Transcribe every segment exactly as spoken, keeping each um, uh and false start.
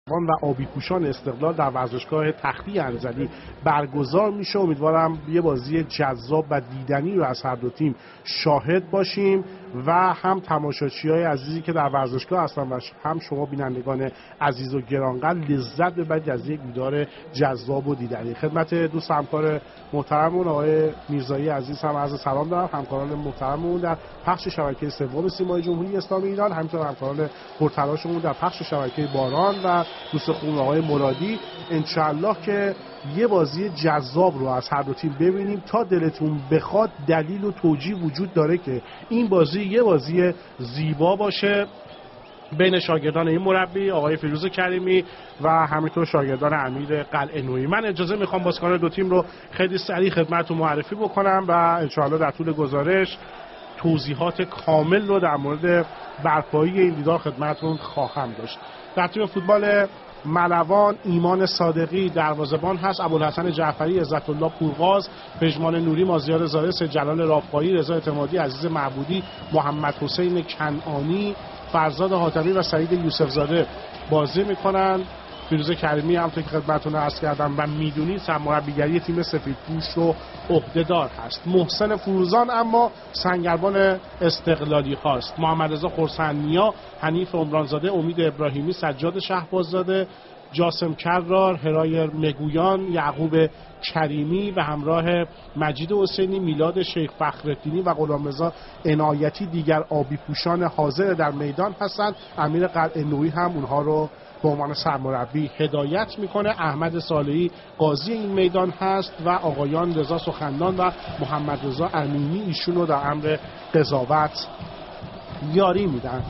و آبیپوشان استقلال در ورزشگاه تختی انزلی برگزار میشه. امیدوارم یه بازی جذاب و دیدنی رو از هر دو تیم شاهد باشیم و هم تماشاچی‌های عزیزی که در ورزشگاه هستن و هم شما بینندگان عزیز و گرانقدر لذت ببرید از یک دیدار جذاب و دیدنی. خدمت دوست همکار محترممون آقای میرزایی عزیز هم عرض سلام دارم، همکاران محترممون در پخش شبکه سوم سیمای جمهوری اسلامی ایران، همینطور همکاران پرتلاشمون در پخش شبکه باران و دوست خوب آقای مرادی. انشالله که یه بازی جذاب رو از هر دو تیم ببینیم. تا دلتون بخواد دلیل و توجیه وجود داره که این بازی یه بازی زیبا باشه بین شاگردان این مربی آقای فیروز کریمی و همینطور شاگردان امیر قلعه نویی. من اجازه میخوام بازیکنان دو تیم رو خیلی سریع خدمتتون معرفی بکنم و انشالله در طول گزارش توضیحات کامل رو در مورد برپایی این دیدار خدمتتون خواهم داشت. در تیم فوتبال ملوان ایمان صادقی دروازه‌بان هست، ابوالحسن جعفری، عزت الله پورغاز، پژمان نوری، مازیار زارس، جلال رافقایی، رضا اعتمادی، عزیز معبودی، محمد حسین کنعانی، فرزاد حاتمی و سعید یوسف زاده بازی میکنن. فیروز کریمی هم که خدمتتون عرض کردم و میدونید سرمربیگری تیم سفیدپوش رو عهده‌دار هست. محسن فروزان اما سنگربان استقلالی هاست. محمد رضا خرسندنیا، حنیف عمرانزاده، امید ابراهیمی، سجاد شهباززاده، جاسم کرار، هرای مگویان، یعقوب کریمی و همراه مجید حسینی، میلاد شیخ فخرالدینی و غلامرضا عنایتی دیگر آبی پوشان حاضر در میدان هستند. امیر قلعه نویی هم اونها رو به عنوان سرمربی هدایت میکنه. احمد صالحی قاضی این میدان هست و آقایان رضا سخنان و محمد رضا امینی ایشون رو در امر قضاوت یاری میدن.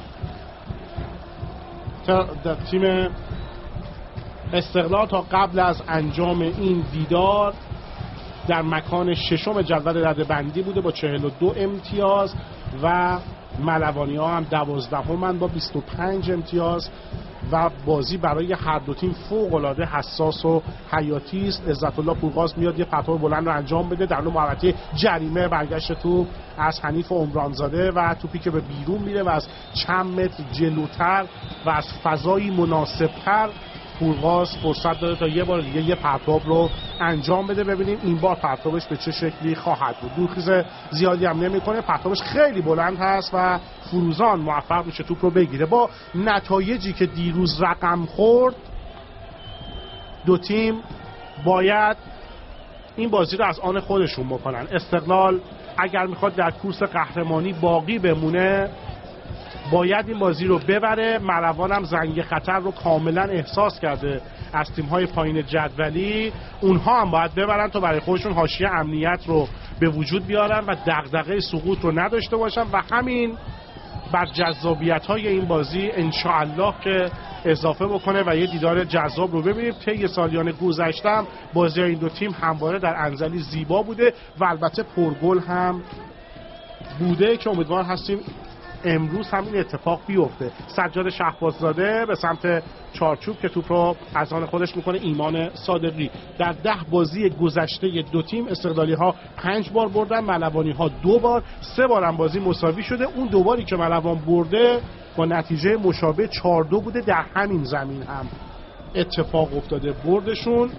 در تیم استقلال تا قبل از انجام این دیدار در مکان ششم جدول رده‌بندی بوده با چهل و دو امتیاز و ملوانی ها هم دوازدهمن با بیست و پنج امتیاز و بازی برای هر دو تیم فوق العاده حساس و حیاتی است. عزت الله پورغاز میاد یه پرتاب بلند رو انجام بده در اون محوطه جریمه، برگشت تو از حنیف عمرانزاده و توپی که به بیرون میره و از چند متر جلوتر و از فضایی مناسبتر پورغاز فرصت داره تا یه بار دیگه یه پرتاب رو انجام بده. ببینیم این بار پرتابش به چه شکلی خواهد بود. دورخیز زیادی هم نمیکنه، پرتابش خیلی بلند هست و فروزان موفق میشه توپ رو بگیره. با نتایجی که دیروز رقم خورد دو تیم باید این بازی رو از آن خودشون بکنن. استقلال اگر میخواد در کورس قهرمانی باقی بمونه باید این بازی رو ببره. ملوان هم زنگ خطر رو کاملا احساس کرده از تیم‌های پایین جدولی، اونها هم باید ببرن تا برای خودشون حاشیه امنیت رو به وجود بیارن و دغدغه سقوط رو نداشته باشن و همین بر جذابیت‌های این بازی انشاءالله که اضافه بکنه و یه دیدار جذاب رو ببینیم. طی سالیان گذشته بازی این دو تیم همواره در انزلی زیبا بوده و البته پرگل هم بوده که امیدوار هستیم امروز هم این اتفاق بیفته. سجاد شهباززاده به سمت چارچوب که توپ رو از آن خودش میکنه. ایمان صادقی در ده بازی گذشته دو تیم استقلالی ها پنج بار بردن، ملوانی ها دو بار، سه بار هم بازی مساوی شده. اون دو باری که ملوان برده با نتیجه مشابه چهار دو بوده. در همین زمین هم اتفاق افتاده بردشون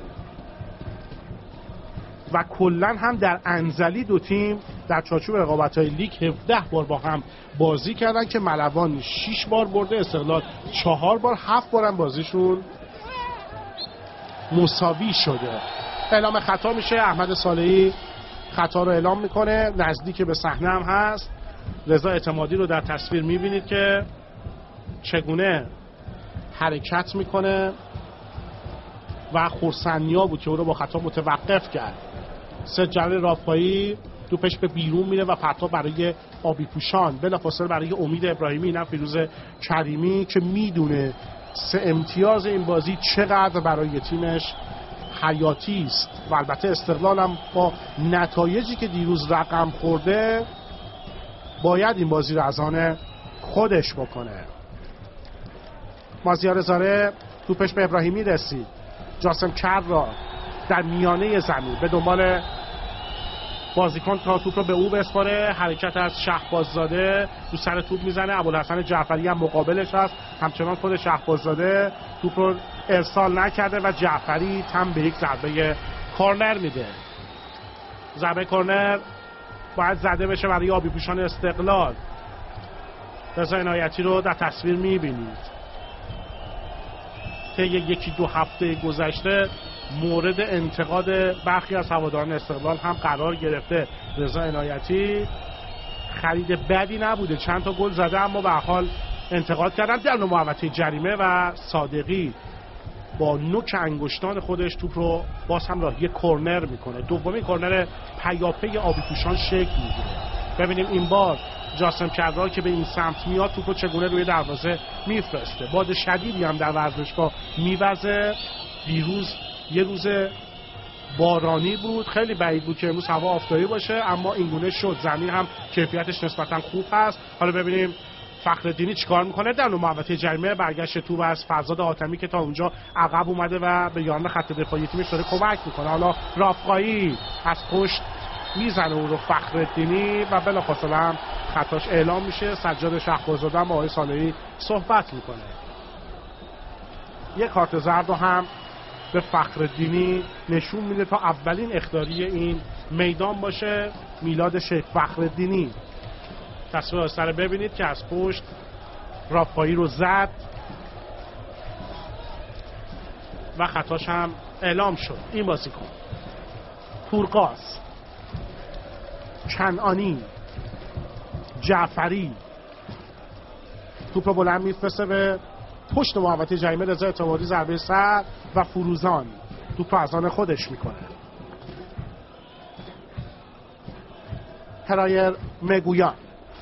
و کلن هم در انزلی دو تیم در چارچوب رقابت‌های لیگ هفده بار با هم بازی کردن که ملوان شش بار برده، استقلال چهار بار، هفت بار هم بازیشون مساوی شده. اعلام خطا میشه، احمد صالحی خطا رو اعلام میکنه، نزدیک به صحنه هم هست. رضا اعتمادی رو در تصویر میبینید که چگونه حرکت میکنه و خرسندنیا بود که او رو با خطا متوقف کرد. سجل رافقایی توپش به بیرون میره و پرتاب برای آبی پوشان، بلافاصله برای امید ابراهیمی، اینم فیروز کریمی که میدونه سه امتیاز این بازی چقدر برای تیمش حیاتی است و البته استقلال هم با نتایجی که دیروز رقم خورده باید این بازی رو از آن خودش بکنه. مازیار زاره توپش به ابراهیمی رسید، جاسم کرد را در میانه زمین به دنبال بازیکن تا توپ رو به او بسپاره، حرکت از شهباززاده رو سر توپ میزنه، ابوالحسن جعفری هم مقابلش هست، همچنان خود شهباززاده توپ رو ارسال نکرده و جعفری تم به یک ضربه کورنر میده. ضربه کورنر باید زده بشه برای آبی پوشان استقلال. رضا عنایتی رو در تصویر میبینید. طی یکی دو هفته گذشته مورد انتقاد برخی از هواداران استقلال هم قرار گرفته. رضا عنایتی خرید بدی نبوده، چند تا گل زده، اما به هر حال انتقاد کردن در محوطه جریمه و صادقی با نوک انگشتان خودش توپ رو باز هم راهی کورنر میکنه. دومین کورنر پیاپی آبی پوشان شکل میگیره. ببینیم این بار جاسم کرار که به این سمت میاد توپ رو چگونه روی دروازه میفرسته. باد شدیدی هم در ورزشگاه میوزه. دیروز یه روز بارانی بود، خیلی بعید بود که امروز هوا آفتابی باشه، اما اینگونه شد. زمین هم کیفیتش نسبتا خوب هست. حالا ببینیم فخرالدینی چیکار میکنه در محوطه جریمه. برگشت توپ از فرزاد حاتمی که تا اونجا عقب اومده و به یاران خط دفاعی تیمش داره کمک میکنه. حالا رافقایی از پشت میزنه اون رو فخرالدینی و بلافاصله هم خطاش اعلام میشه. سجاد شهباززاده هم با آقای صالحی صحبت میکنه. یک کارت زرد رو هم به فخرالدینی نشون میده تا اولین اخطاری این میدان باشه. میلاد شیخ فخرالدینی تصویر آستر رو ببینید که از پشت رافقایی رو زد و خطاش هم اعلام شد. این بازیکن پورقاس، کنعانی، جعفری توپ بلند میفرسته به پشت محوطه جریمه. رضا اعتمادی ضربه سر و فروزان توپ از آن خودش میکنه. هرایر مگویان،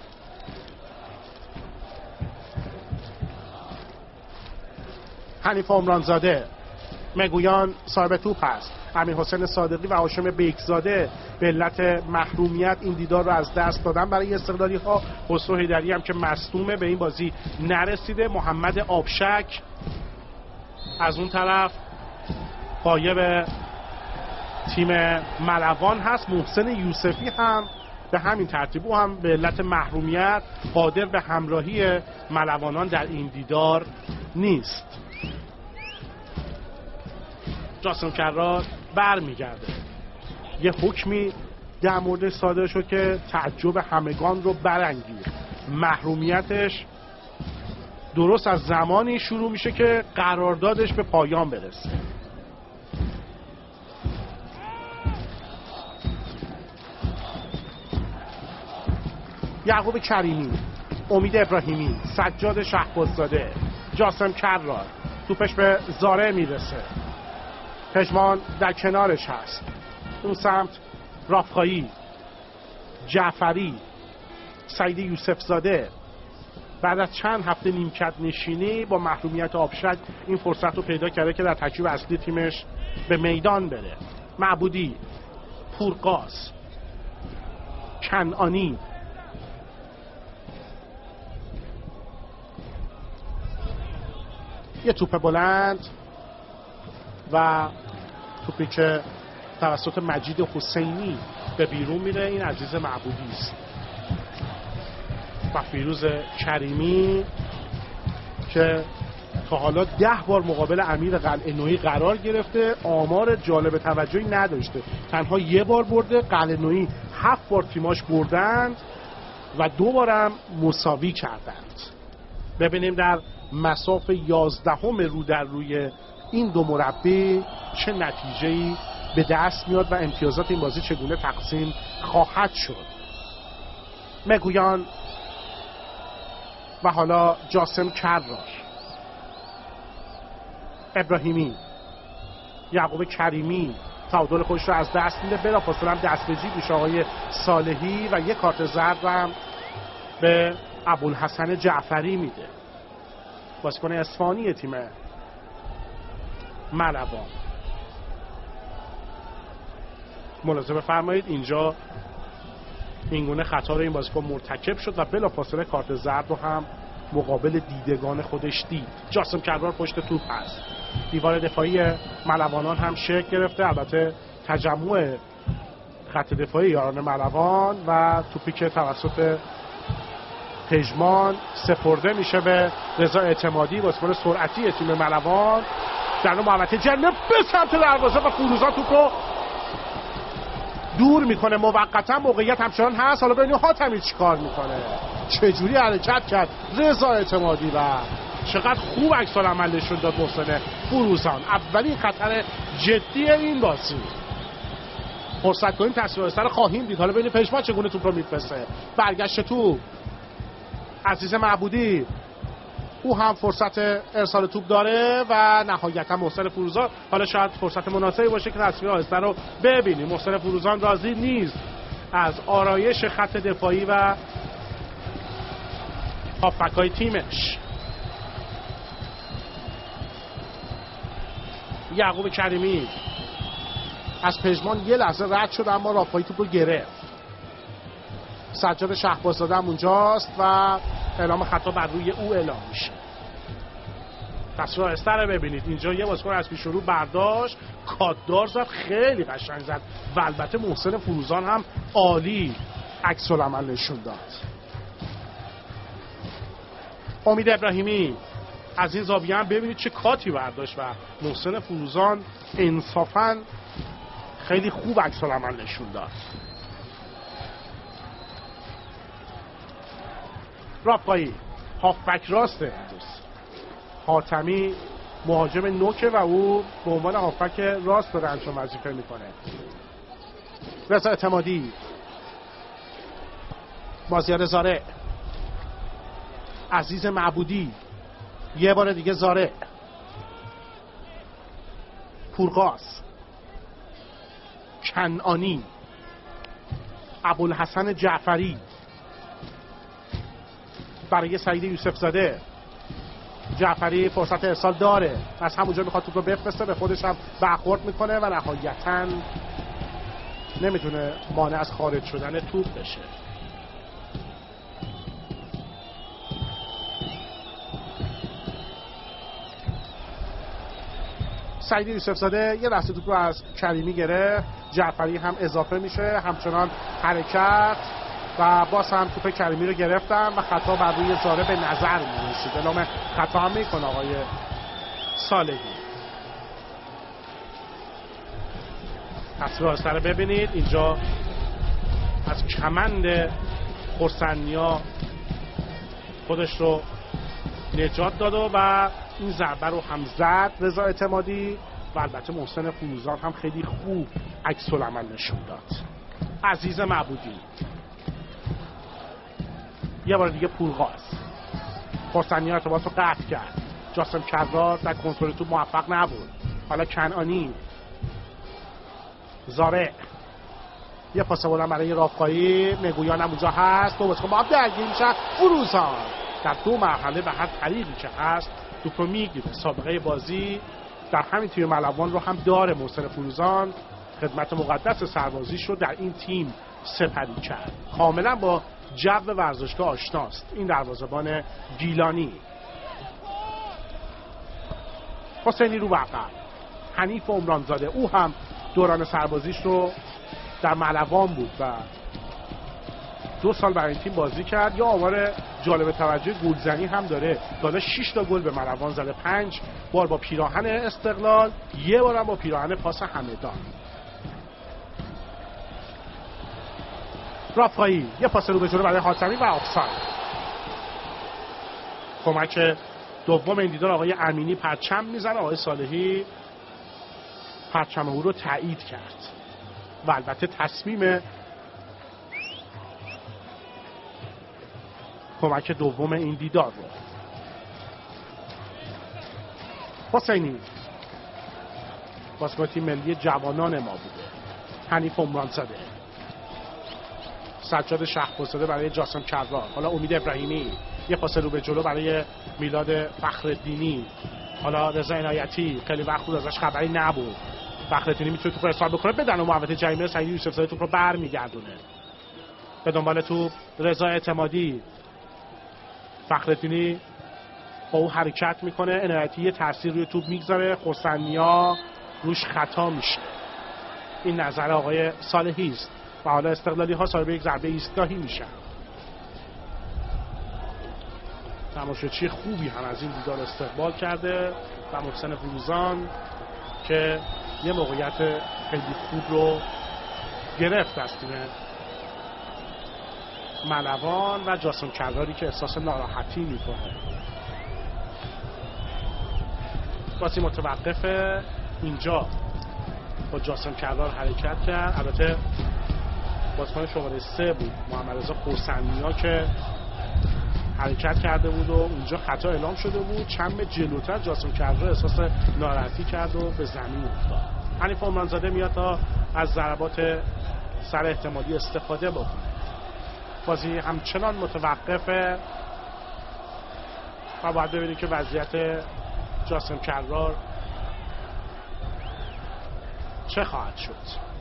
حنیف عمرانزاده، مگویان صاحب توپ است. امیر حسین صادقی و هاشم بیکزاده به علت محرومیت این دیدار رو از دست دادن برای استقلالی ها. خسرو حیدری هم که مصدومه به این بازی نرسیده. محمد آبشک از اون طرف غایب تیم ملوان هست. محسن یوسفی هم به همین ترتیب، او هم به علت محرومیت قادر به همراهی ملوانان در این دیدار نیست. جاسم کرار برمیگرده. یه حکمی در مورد صادر شد که تعجب همگان رو برانگیخت. محرومیتش درست از زمانی شروع میشه که قراردادش به پایان برسه. یعقوب کریمی، امید ابراهیمی، سجاد شهباززاده، جاسم کرار توپش به زاره میرسه. پژمان در کنارش هست. اون سمت رافقایی، جعفری، سعید یوسف زاده بعد از چند هفته نیمکت نشینی با محرومیت آبشک این فرصت رو پیدا کرده که در ترکیب اصلی تیمش به میدان بره. معبودی، پورقاس، کنعانی، یه توپ بلند و توپی که توسط مجید حسینی به بیرون میره. این عزیز معبودی است و فیروز کریمی که تا حالا ده بار مقابل امیر قلعه نویی قرار گرفته، آمار جالب توجهی نداشته. تنها یه بار برده. قلعه نویی هفت بار تیماش بردند و دو بارم مساوی کردند. ببینیم در مساف یازدهم رو در روی این دو مربی چه نتیجه‌ای به دست میاد و امتیازات این بازی چگونه تقسیم خواهد شد. مگویان و حالا جاسم کرار، ابراهیمی، یعقوب کریمی تعادل خودش رو از دست میده. بلافاصله هم دست به جیب میشه آقای صالحی و یک کارت زرد هم به ابوالحسن جعفری میده، بازیکن اصفهانی تیم ملوان. ملاحظه بفرمایید اینجا اینگونه خطا رو این بازیکن مرتکب شد و بلافاصله کارت زرد رو هم مقابل دیدگان خودش دید. جاسم کرار پشت توپ هست. دیوار دفاعی ملوانان هم شکل گرفته. البته تجمع خط دفاعی یاران ملوان و توپی که توسط پژمان سپرده میشه به رضا اعتمادی، بازیکن سرعتی تیم ملوان. در محوطه جریمه به سمت دروازه و فروزان توپ رو دور میکنه موقتا. موقعیت همچنان هست، حالا ببینیم حاتمی چیکار میکنه، چجوری حرکت کرد رضا اعتمادی و چقدر خوب عکس العمل نشون داد محسن فروزان. اولین خطر جدی این بازی. فرصت کنیم تصویر سر خواهیم دید. حالا ببینیم پژمان چگونه توپ رو میفرسته. برگشت توپ عزیز معبودی، او هم فرصت ارسال توپ داره و نهایتا محسن فروزان. حالا شاید فرصت مناسبی باشه که تصویر آهسته رو ببینیم. محسن فروزان راضی نیست از آرایش خط دفاعی و هافبک‌های تیمش. یعقوب کریمی از پژمان یه لحظه رد شد اما رافایی توپ رو گرفت. سجاد شهباززاده هم اونجاست و اعلام خطا بر روی او اعلام میشه. تصویر آهسته رو ببینید. اینجا یه بازیکن از پیش رو برداشت، کاتدار زد، خیلی قشنگ زد و البته محسن فروزان هم عالی عکس العمل نشون داد. امید ابراهیمی از این زاویه هم ببینید چه کاتی برداشت و محسن فروزان انصافاً خیلی خوب عکس العمل نشون داد. رافایی هافبک راسته امروز. حاتمی مهاجم نوکه و او به عنوان هافبک راست داره همچون وظیفه میکنه. رضا اعتمادی، بازیار زاره، عزیز معبودی، یه بار دیگه زاره، پورقاس، کنعانی، ابوالحسن جعفری برای سعید یوسف زاده. جعفری فرصت ارسال داره، از همونجا میخواد توپ رو بفرسته، به خودش هم برخورد میکنه و نهایتاً نمیتونه مانع از خارج شدن توپ بشه. سعید یوسف زاده یه لحظه توپ رو از کریمی گرفت. جعفری هم اضافه میشه، همچنان حرکت و باز هم توپ کریمی رو گرفتن و خطا بر روی زاره به نظر میرسید. اعلام خطا هم میکنه آقای صالحی. تصویر آهسته رو ببینید. اینجا از کمند خرسندیا خودش رو نجات داد و این ضربه رو هم زد رضا اعتمادی و البته محسن فروزان هم خیلی خوب عکس العمل نشون داد. عزیز معبودی، یه بار دیگه پورقاس، خرسندیا ارتباط رو قطع کرد. جاسم کرار در کنترل توپ موفق نبود. حالا کنعانی، زاره، یه پاس بودن برای رافقایی، نگویان هم اونجا هست. دو بازیکن با هم درگیر میشن. فروزان در دو مرحله به هر طریقی که هست توپ رو میگیره. سابقه بازی در همین تیم ملوان رو هم داره. محسن فروزان خدمت مقدس سربازیش رو در این تیم سپری کرد. کاملا با جو ورزشگاه آشناست این دروازه‌بان گیلانی. حسینی رو عقب، حنیف عمرانزاده، او هم دوران سربازیش رو در ملوان بود و دو سال برای این تیم بازی کرد. یا آمار جالب توجه گلزنی هم داره. حالا شش تا گل به ملوان زده، پنج بار با پیراهن استقلال، یه بار هم با پیراهن پاس همدان. رافقایی یه پاس رو به جلو برای حاتمی و آفساید. کمک دوم این دیدار آقای امینی پرچم میزنه. آقای صالحی پرچم او رو تایید کرد و البته تصمیم کمک دوم این دیدار رو. حسینی بازیکن تیم ملی جوانان ما بوده. حنیف عمرانزاده، سجاد شهباززاده برای جاسم کرار. حالا امید ابراهیمی، یه پاس رو به جلو برای میلاد فخرالدینی. حالا رضا عنایتی، خیلی وقت بود ازش خبری نبود. فخرالدینی میتونه توپ ارسال بکنه، بدن و محوطه جریمه سعید یوسف زاده توپ رو برمیگردونه. به دنبال توپ رضا اعتمادی. فخرالدینی با او حرکت میکنه. عنایتی یه تاثیر روی توپ میگذاره، خرسندیا روش خطا میشه. این نظر آقای صالحی است. و حالا استقلالی ها صاحب یک ضربه ایستگاهی میشن. تماشاچی خوبی هم از این دیدار استقبال کرده و محسن فروزان که یه موقعیت خیلی خوب رو گرفت از تیم ملوان و جاسم کراری که احساس ناراحتی میکنه. بازی متوقفه. اینجا با جاسم کرار حرکت کرد. البته بازیکن شماره سه بود محمد رضا خرسندیا که حرکت کرده بود و اونجا خطا اعلام شده بود. چند جلوتر جاسم کرار احساس ناراحتی کرد و به زمین افتاد. حنیف عمرانزاده میاد تا از ضربات سر احتمالی استفاده بکنه. بازی همچنان متوقفه و باید ببینیم که وضعیت جاسم کرار چه خواهد شد.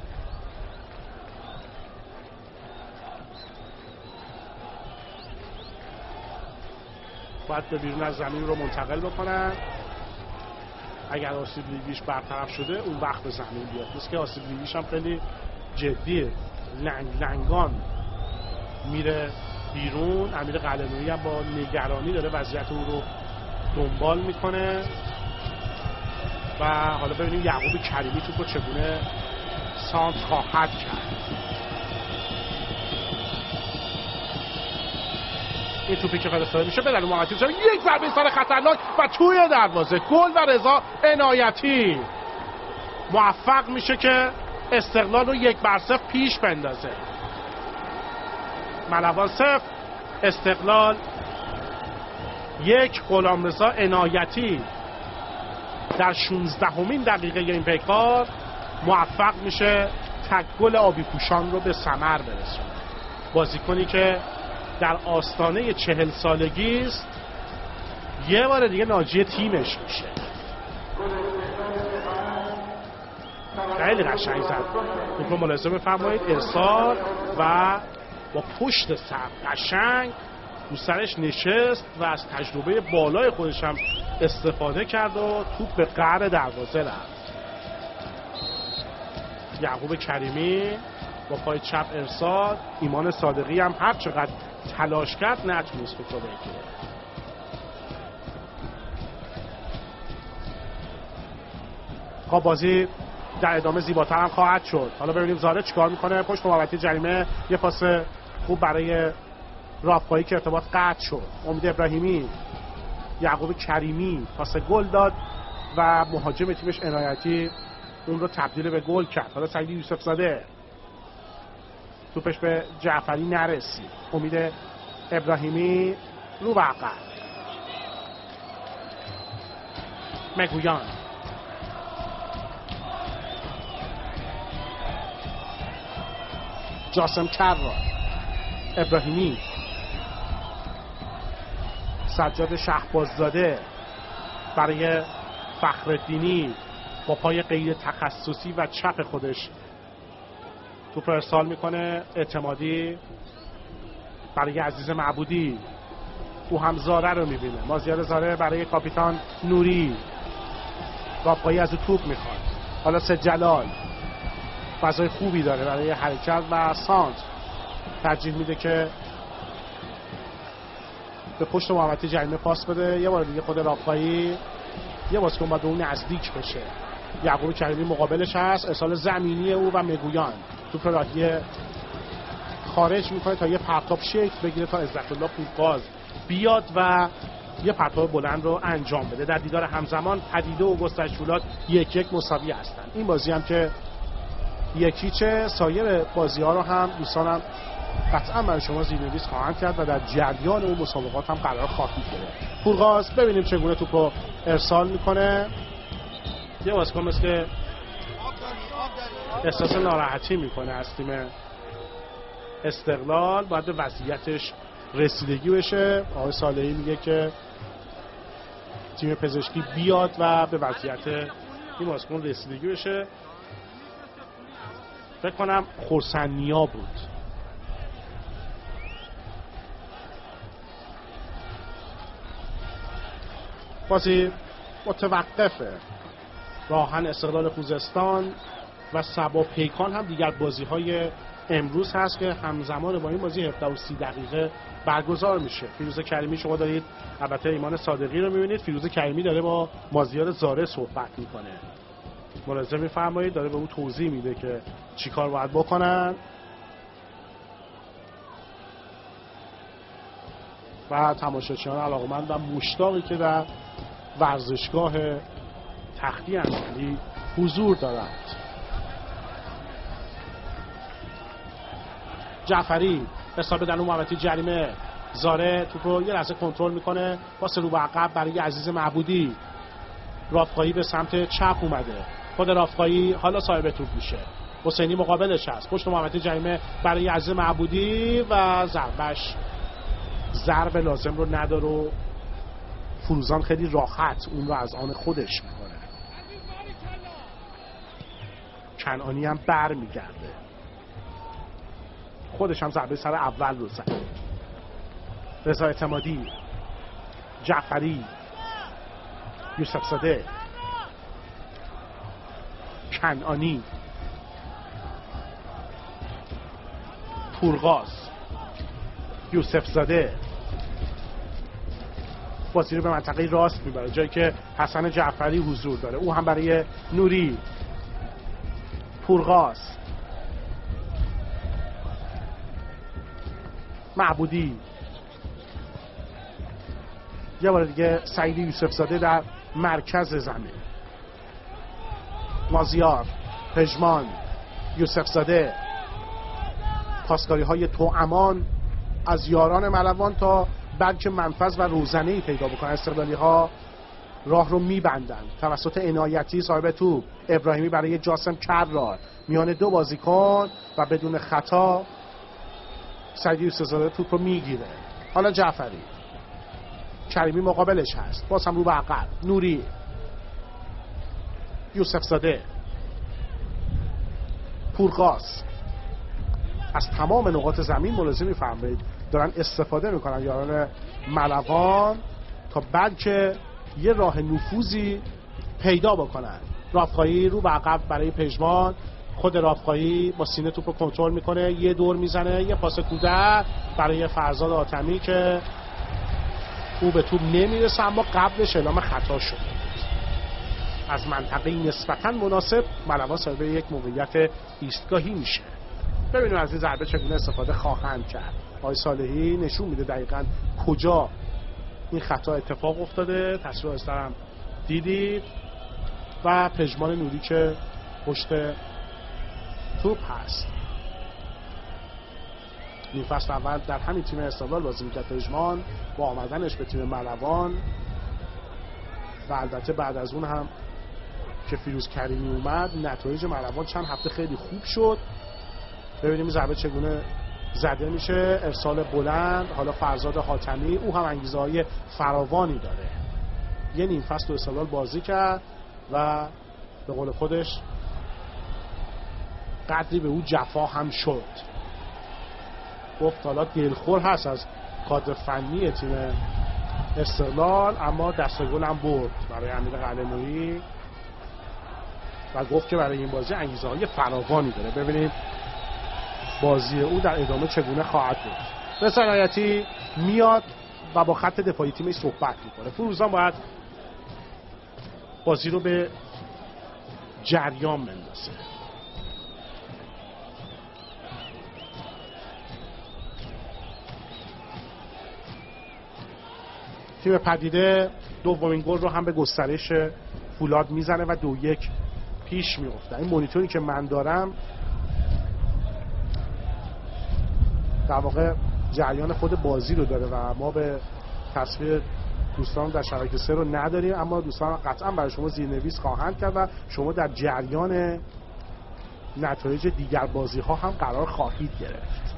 باید به بیرون از زمین رو منتقل بکنن. اگر آسیب لیگیش برطرف شده اون وقت به زمین بیاد. مثل که آسیب لیگیش هم خیلی جدیه. لنگ لنگان میره بیرون. امیر قلعه‌نویی هم با نگرانی داره وضعیت او رو دنبال میکنه و حالا ببینیم یعقوب کریمی توپو چگونه سانت خواهد کرد. این توپی که فرستاده میشه بدن محمدی بزنه یک ضربه سر خطرناک و توی دروازه گل و رضا عنایتی موفق میشه که استقلال رو یک بر صفر پیش بندازه. ملوان صفر استقلال یک. غلامرضا عنایتی در شانزدهمین دقیقه این پیکار موفق میشه تک گل آبی پوشان رو به ثمر برسونه. بازیکنی که در آستانه چهل سالگی است یه بار دیگه ناجی تیمش میشه. خیلی قشنگ زد. این رو ملاحظه بفرمایید. ارسال و با پشت سر قشنگ رو سرش نشست و از تجربه بالای خودش هم استفاده کرد و توپ به قعر دروازه رفت. یعقوب کریمی با پای چپ ارسال. ایمان صادقی هم هر چقدر تلاش کرد نتونست توپ رو بگیره. خب بازی در ادامه زیباتر هم خواهد شد. حالا ببینیم زاره چیکار میکنه. پشت محوطه جریمه یه پاس خوب برای رافایی که ارتباط قطع شد. امید ابراهیمی، یعقوب کریمی پاس گل داد و مهاجم تیمش عنایتی اون رو تبدیل به گل کرد. حالا سعید یوسف زاده توپش به جعفری نرسید. امید ابراهیمی رو به عقب. مگویان جاسم کرار ابراهیمی سجاد شهباززاده برای فخرالدینی با پای غیر تخصصی و چپ خودش توپ ارسال میکنه. اعتمادی برای عزیز معبودی. او هم زاره رو میبینه. مازیار زاره برای کاپیتان نوری. گاپایی از او توپ میخواد. حالا سید جلال فضای خوبی داره برای حرکت و سانت ترجیح میده که به پشت محوطه جریمه پاس بده. یه بار دیگه خود رافایی یه بازیکن باید به اون نزدیک بشه. یعقوب کریمی مقابلش هست. ارسال زمینی او و مگویان توپ راهی خارج میکنه تا یه پرتاب شکل بگیره تا عزت الله پورباز بیاد و یه پرتاب بلند رو انجام بده. در دیدار همزمان پدیده و گسترش‌فولاد یک یک مساوی هستن. این بازی هم که یکی چه سایر بازی ها رو هم دوستانم قطعا برای شما زیرنویس خواهند کرد و در جریان اون مسابقات هم قرار خواهید گرفت. پورغاز ببینیم چگونه توپو ارسال میکنه. یه بازیکن مثل که احساس ناراحتی میکنه از تیم استقلال. باید به وضعیتش رسیدگی بشه. آقای صالحی میگه که تیم پزشکی بیاد و به وضعیت این بازیکن رسیدگی بشه. فکر کنم خرسندیا بود. بازی متوقفه. راهن استقلال خوزستان و سبا پیکان هم دیگر بازی های امروز هست که همزمان با این بازی هفده و سی دقیقه برگزار میشه. فیروز کریمی شما دارید البته ایمان صادقی رو میبینید، فیروز کریمی داره با مازیار زاره صحبت میکنه. ملاحظه میفرمایید داره به اون توضیح میده که چیکار باید بکنن و تماشاچیان علاقمند و مشتاقی که در ورزشگاه تختی انزلی حضور دارند. جعفری حساب در اون محوطه جریمه، زاره توپ رو یه لحظه کنترل میکنه، پاس رو به عقب برای عزیز معبودی. رافقایی به سمت چپ اومده، خود رافقایی حالا صاحب توپ میشه، حسینی مقابلش هست، پشت محوطه جریمه برای عزیز معبودی و ضربش ضرب لازم رو نداره و فروزان خیلی راحت اون رو از آن خودش میکنه. کنعانی هم بر میگرده، خودش هم ضربه سر اول رو زد. رضا اعتمادی، جعفری، یوسف زاده، کنعانی، پورغاز، یوسف زاده بازی رو به منطقه راست میبره، جایی که حسن جعفری حضور داره. او هم برای نوری، پورغاز، معبودی، یه بار دیگه سعید یوسف زاده در مرکز زمین. مازیار، پژمان، یوسف زاده، پاسکاری های توامان از یاران ملوان تا بلکه منفذ و روزنه‌ای پیدا بکنن. استقلالی ها راه رو میبندن توسط عنایتی صاحب توپ، ابراهیمی برای جاسم کرار، میان دو بازیکن و بدون خطا سعید یوسف زاده توپ رو میگیره. حالا جعفری، کریمی مقابلش هست، باز هم رو به عقب، نوری، یوسف زاده، پورغاز. از تمام نقاط زمین ملاحظه می‌فرمایید دارن استفاده میکنن یاران ملوان تا بلکه یه راه نفوذی پیدا بکنن. رافقایی رو به عقب برای پژمان، خود رافقایی با سینه توپ رو کنترل میکنه، یه دور میزنه، یه پاس کودک برای فرزاد آتمی که او به توپ نمیرسه اما قبلش اعلام خطا شد. از منطقه نسبتاً مناسب ملوان صاحب یک موقعیت ایستگاهی میشه. ببینیم از این ضربه چگونه استفاده خواهند کرد. آقای صالحی نشون میده دقیقاً کجا این خطا اتفاق افتاده. تصویر استرم دیدید و پژمان نوری که پشت توپ هست. نیم فصل اول در همین تیم استقلال بازی میکرد پژمان، با آمدنش به تیم ملوان و البته بعد از اون هم که فیروز کریمی اومد نتایج ملوان چند هفته خیلی خوب شد. ببینیم ضربه چگونه زده میشه. ارسال بلند، حالا فرزاد حاتمی، او هم انگیزه های فراوانی داره. یه نیم فصل استقلال بازی کرد و به قول خودش قدری به او جفا هم شد. گفت حالا دلخور هست از کادر فنی تیم استقلال اما دست گل هم برد برای امیر قلعه‌نویی و گفت که برای این بازی انگیزه های فراوانی داره. ببینیم بازی او در ادامه چگونه خواهد بود. رضا عنایتی میاد و با خط دفاعی تیمش صحبت میکنه. فروزان باید بازی رو به جریان بندازه. تیم پدیده دومین گل رو هم به گسترش فولاد میزنه و دو یک پیش میفته. این مانیتوری که من دارم در واقع جریان خود بازی رو داره و ما به تصویر دوستان در شبکه سه رو نداریم اما دوستان قطعا برای شما زیرنویس خواهند کرد و شما در جریان نتایج دیگر بازی ها هم قرار خواهید گرفت.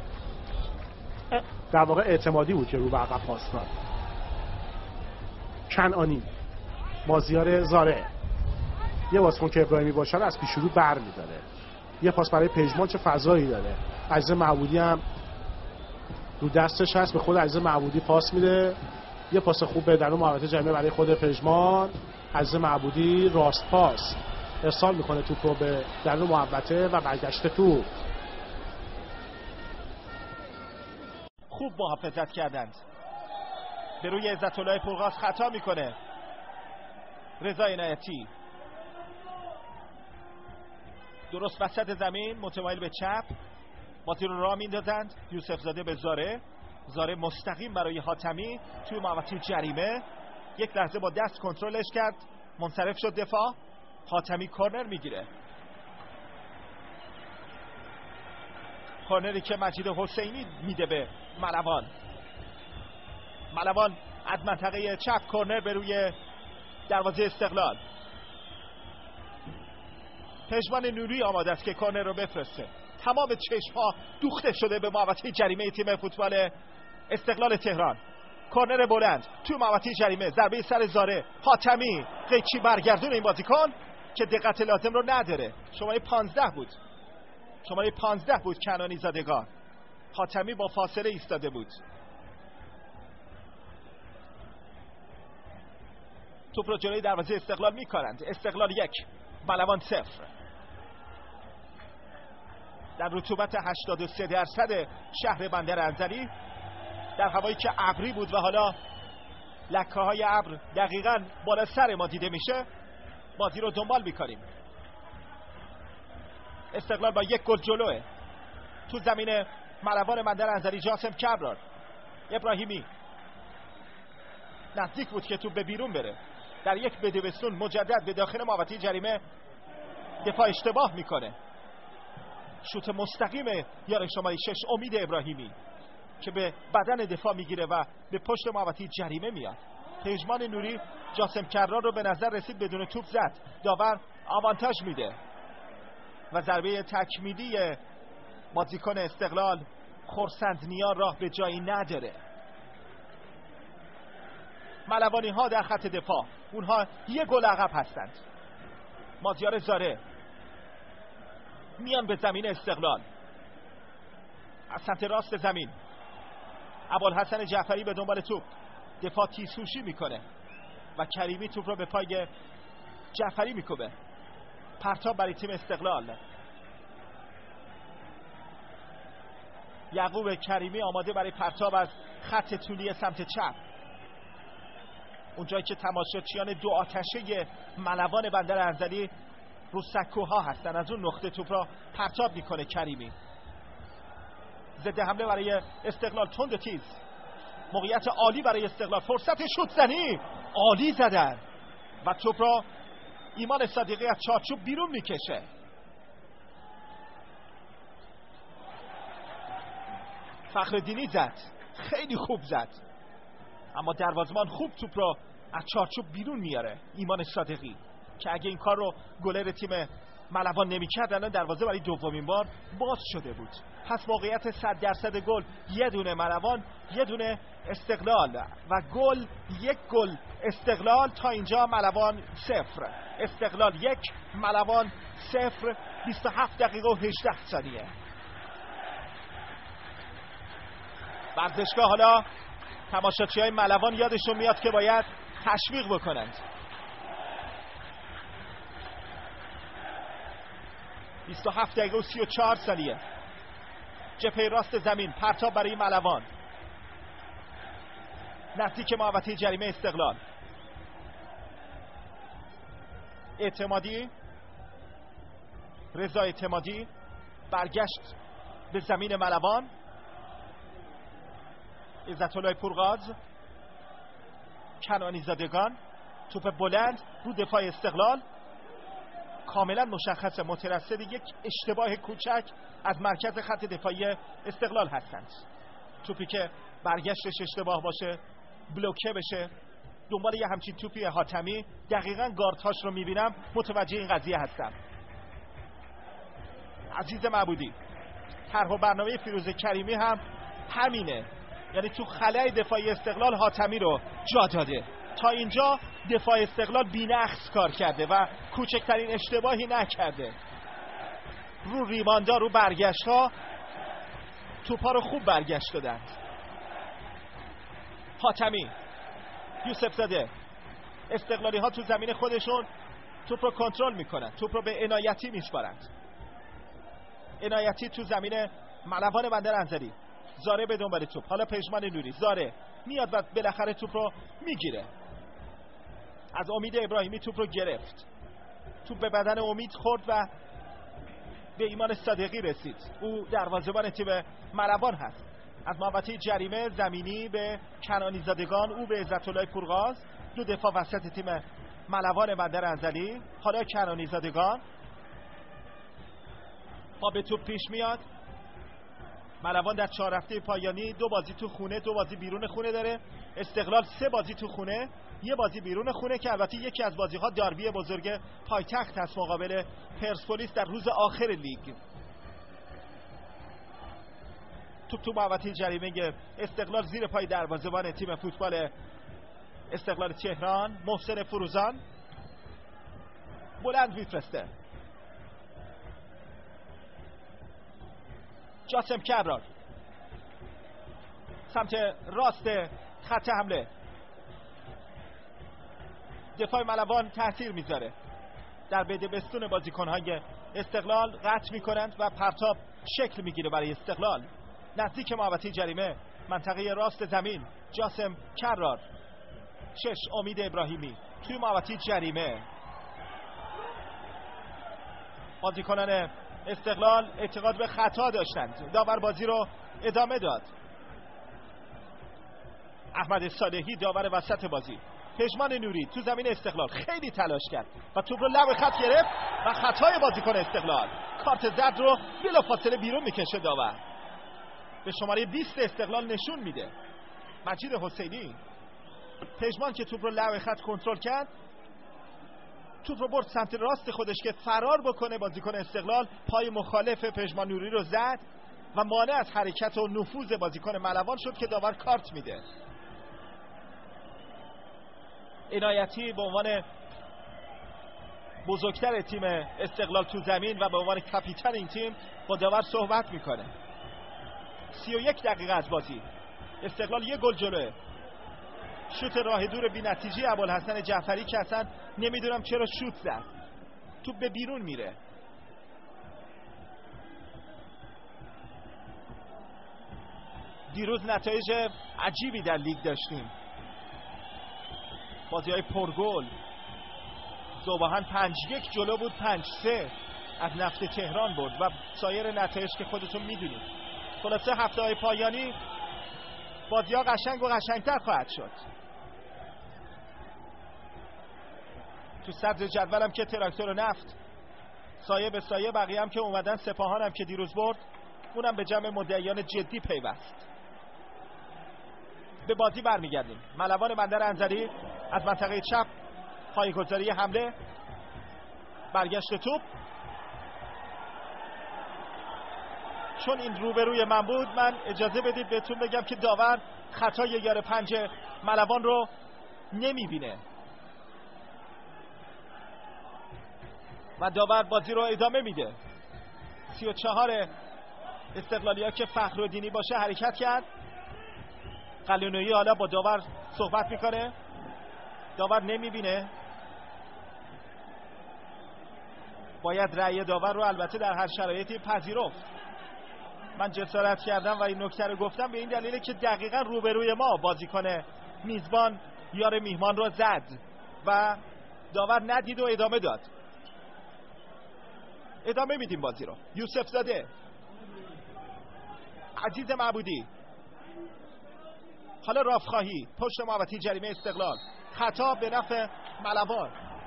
در واقع اعتمادی بود که رو به عقب پاس داد. کنعانی، مازیار زاره، یه بازیکن که ابراهیمی باشه از پیش رو بر می‌داره. یه پاس برای پژمان، چه فضایی داره. عزیز معبودی هم رو دستش هست، به خود عزیز معبودی پاس میده. یه پاس خوب به درون محوطه جریمه برای خود پژمان. عزیز معبودی راست پاس ارسال میکنه توپ رو به درون محوطه و برگشته توپ. خوب محافظت کردند. به روی عزت‌الله پرغاز خطا میکنه رضا عنایتی، درست وسط زمین متمایل به چپ، بازی رو راه میندازند. یوسف زاده به زاره، زاره مستقیم برای حاتمی توی محوطه جریمه، یک لحظه با دست کنترلش کرد، منصرف شد دفاع. حاتمی کورنر میگیره، کورنری که مجید حسینی میده به ملوان. ملوان از منطقه چپ کورنر به روی دروازه استقلال. پژمان نوری آماده است که کورنر رو بفرسته. تمام چشم‌ها دوخته شده به محوطه جریمه تیم فوتبال استقلال تهران. کورنر بلند تو محوطه جریمه، ضربه سر زاره. حاتمی قیچی برگردون این بازیکن که دقت لازم رو نداره. شماره پانزده بود، شماره پانزده بود کنانی زادگان. حاتمی با فاصله ایستاده بود. توپ رو جلوی دروازه استقلال می‌کنند. استقلال یک ملوان صفر. در رطوبت هشتاد و سه درصد شهر بندر انزلی، در هوایی که ابری بود و حالا لکه های ابر دقیقاً بالا سر ما دیده میشه، بازی رو دنبال میکنیم. استقلال با یک گل جلوه. تو زمین ملوان بندر انزلی جاسم کبرار. ابراهیمی نزدیک بود که توپ به بیرون بره، در یک بدوستون مجدد به داخل محوطه جریمه دفاع اشتباه میکنه. شوت مستقیم یار شماره شش امید ابراهیمی که به بدن دفاع میگیره و به پشت محوطه جریمه میاد. پژمان نوری جاسم کبرار رو به نظر رسید بدون توپ زد. داور آوانتاژ میده و ضربه تکمیلی بازیکن استقلال خرسندنیار راه به جایی نداره. ملوانی ها در خط دفاع، اونها یه گل عقب هستند. مازیار زاره میان به زمین استقلال از سمت راست زمین. ابوالحسن جعفری به دنبال توپ، دفاع تیزهوشی میکنه و کریمی توپ رو به پای جعفری میکوبه. پرتاب برای تیم استقلال. یعقوب کریمی آماده برای پرتاب از خط طولی سمت چپ، اونجایی که تماشاچیان دو آتشه ملوان بندر انزلی رو سکوها هستن. از اون نقطه توپ را پرتاب میکنه کریمی. ضد حمله برای استقلال تند و تیز. موقعیت عالی برای استقلال، فرصت شوت زنی عالی زدن و توپ را ایمان صادقی از چارچوب بیرون میکشه. فخرالدینی زد، خیلی خوب زد، اما دروازه‌بان خوب توپ را از چارچوب بیرون میاره. ایمان صادقی که اگه این کار رو گلر تیم ملوان نمی‌کرد الان دروازه برای دومین بار باز شده بود. پس موقعیت صد درصد گل یه دونه ملوان، یه دونه استقلال و گل یک گل استقلال. تا اینجا ملوان صفر، استقلال یک، ملوان صفر. بیست و هفت دقیقه و هجده ثانیه. ورزشگاه حالا تماشاچی‌های ملوان یادشون میاد که باید تشویق بکنند. بیست و هفت دقیقه و سی و چهار ثانیه. جبهه راست زمین، پرتاب برای ملوان نزدیک محوطه جریمه استقلال. اعتمادی، رضا اعتمادی برگشت به زمین ملوان. عزت‌الله پرغاز، کنانی زادگان، توپ بلند رو دفاع استقلال. کاملا مشخص مترصد یک اشتباه کوچک از مرکز خط دفاعی استقلال هستند. توپی که برگشتش اشتباه باشه، بلوکه بشه. دنبال یه همچین توپی حاتمی، دقیقاً گاردهاش رو میبینم متوجه این قضیه هستم. عزیز معبودی، طرح و برنامه فیروز کریمی هم همینه، یعنی تو خلای دفاعی استقلال حاتمی رو جا داده. تا اینجا دفاع استقلال بی‌نقص کار کرده و کوچکترین اشتباهی نکرده. رو ریباندا، رو برگشت ها توپا رو خوب برگشت دادند. حاتمی، یوسف زاده، استقلالی ها تو زمین خودشون توپ رو کنترل میکنن، توپ رو به عنایتی میسپارند. عنایتی تو زمین ملوان بندر انزلی، زاره به دنبال توپ، حالا پژمان نوری، زاره میاد و بالاخره توپ رو میگیره. از امید ابراهیمی توپ رو گرفت، توپ به بدن امید خورد و به ایمان صادقی رسید. او دروازه‌بان تیم ملوان هست. از محوطه جریمه زمینی به کنانی زادگان، او به عزت‌الله پورغاز، دو دفاع وسط تیم ملوان بندر انزلی. حالا کنانی زادگان با به توپ پیش میاد. ملوان در چهار هفته پایانی دو بازی تو خونه، دو بازی بیرون خونه داره. استقلال سه بازی تو خونه، یه بازی بیرون خونه که البته یکی از بازی‌ها داربی بزرگ پایتخت هست مقابل پرسپولیس در روز آخر لیگ. توپ تو محوطه جریمه استقلال زیر پای دروازه‌بان تیم فوتبال استقلال تهران، محسن فروزان بلند میفرسته. جاسم کرار سمت راست خط حمله. دفاع ملوان تاثیر میذاره در بدبستون بازیکن‌های استقلال، قطع میکنند و پرتاب شکل میگیره برای استقلال. نزدیک محوطه جریمه، منطقه راست زمین، جاسم کرار، شش امید ابراهیمی توی محوطه جریمه. بازیکنان استقلال اعتقاد به خطا داشتند، داور بازی رو ادامه داد. احمد صالحی داور وسط بازی. پژمان نوری تو زمین استقلال خیلی تلاش کرد و توپ رو لب خط گرفت و خطای بازیکن استقلال، کارت زرد رو بلافاصله بیرون میکشه داور. به شماره بیست استقلال نشون میده مجید حسینی. پژمان که توپ رو لب خط کنترل کرد، توپ رو برد سمت راست خودش که فرار بکنه. بازیکن استقلال پای مخالف پژمان نوری رو زد و مانع از حرکت و نفوذ بازیکن ملوان شد که داور کارت میده. عنایتی به عنوان بزرگتر تیم استقلال تو زمین و به عنوان کاپیتان این تیم با داور صحبت میکنه. سی و یک دقیقه از بازی، استقلال یک گل جلوه. شوت راه دور بی نتیجه ابوالحسن جعفری که اصلا نمیدونم چرا شوت زد، توپ به بیرون میره. دیروز نتایج عجیبی در لیگ داشتیم، بازی های پرگل. ذوباهن پنج یک جلو بود، پنج سه از نفت تهران برد و سایر نتایج که خودتون میدونید. خلاصه هفته های پایانی بازی ها قشنگ و قشنگتر خواهد شد. تو صدر جدولم که تراکتور و نفت سایه به سایه، بقیه هم که اومدن، سپاهان هم که دیروز برد، اونم به جمع مدعیان جدی پیوست. به بازی برمیگردیم. ملوان بندر انزلی از منطقه چپ، پایه‌گذاری حمله، برگشت توپ. چون این روبروی من بود، من اجازه بدید بهتون بگم که داور خطای یار پنج ملوان رو نمیبینه و داور بازی رو ادامه میده. سی و چهار استقلالی ها که فخرالدینی باشه حرکت کرد. قلعه‌نویی حالا با داور صحبت میکنه، داور نمیبینه. باید رأی داور رو البته در هر شرایطی پذیرفت. من جسارت کردم و این نکته رو گفتم به این دلیله که دقیقاً روبروی ما بازیکن میزبان یار میهمان رو زد و داور ندید و ادامه داد. ادامه میدیم بازی رو. یوسف زاده، عزیز معبودی، حالا رافخواهی پشت محوطه جریمه استقلال، خطا به نفع ملوان.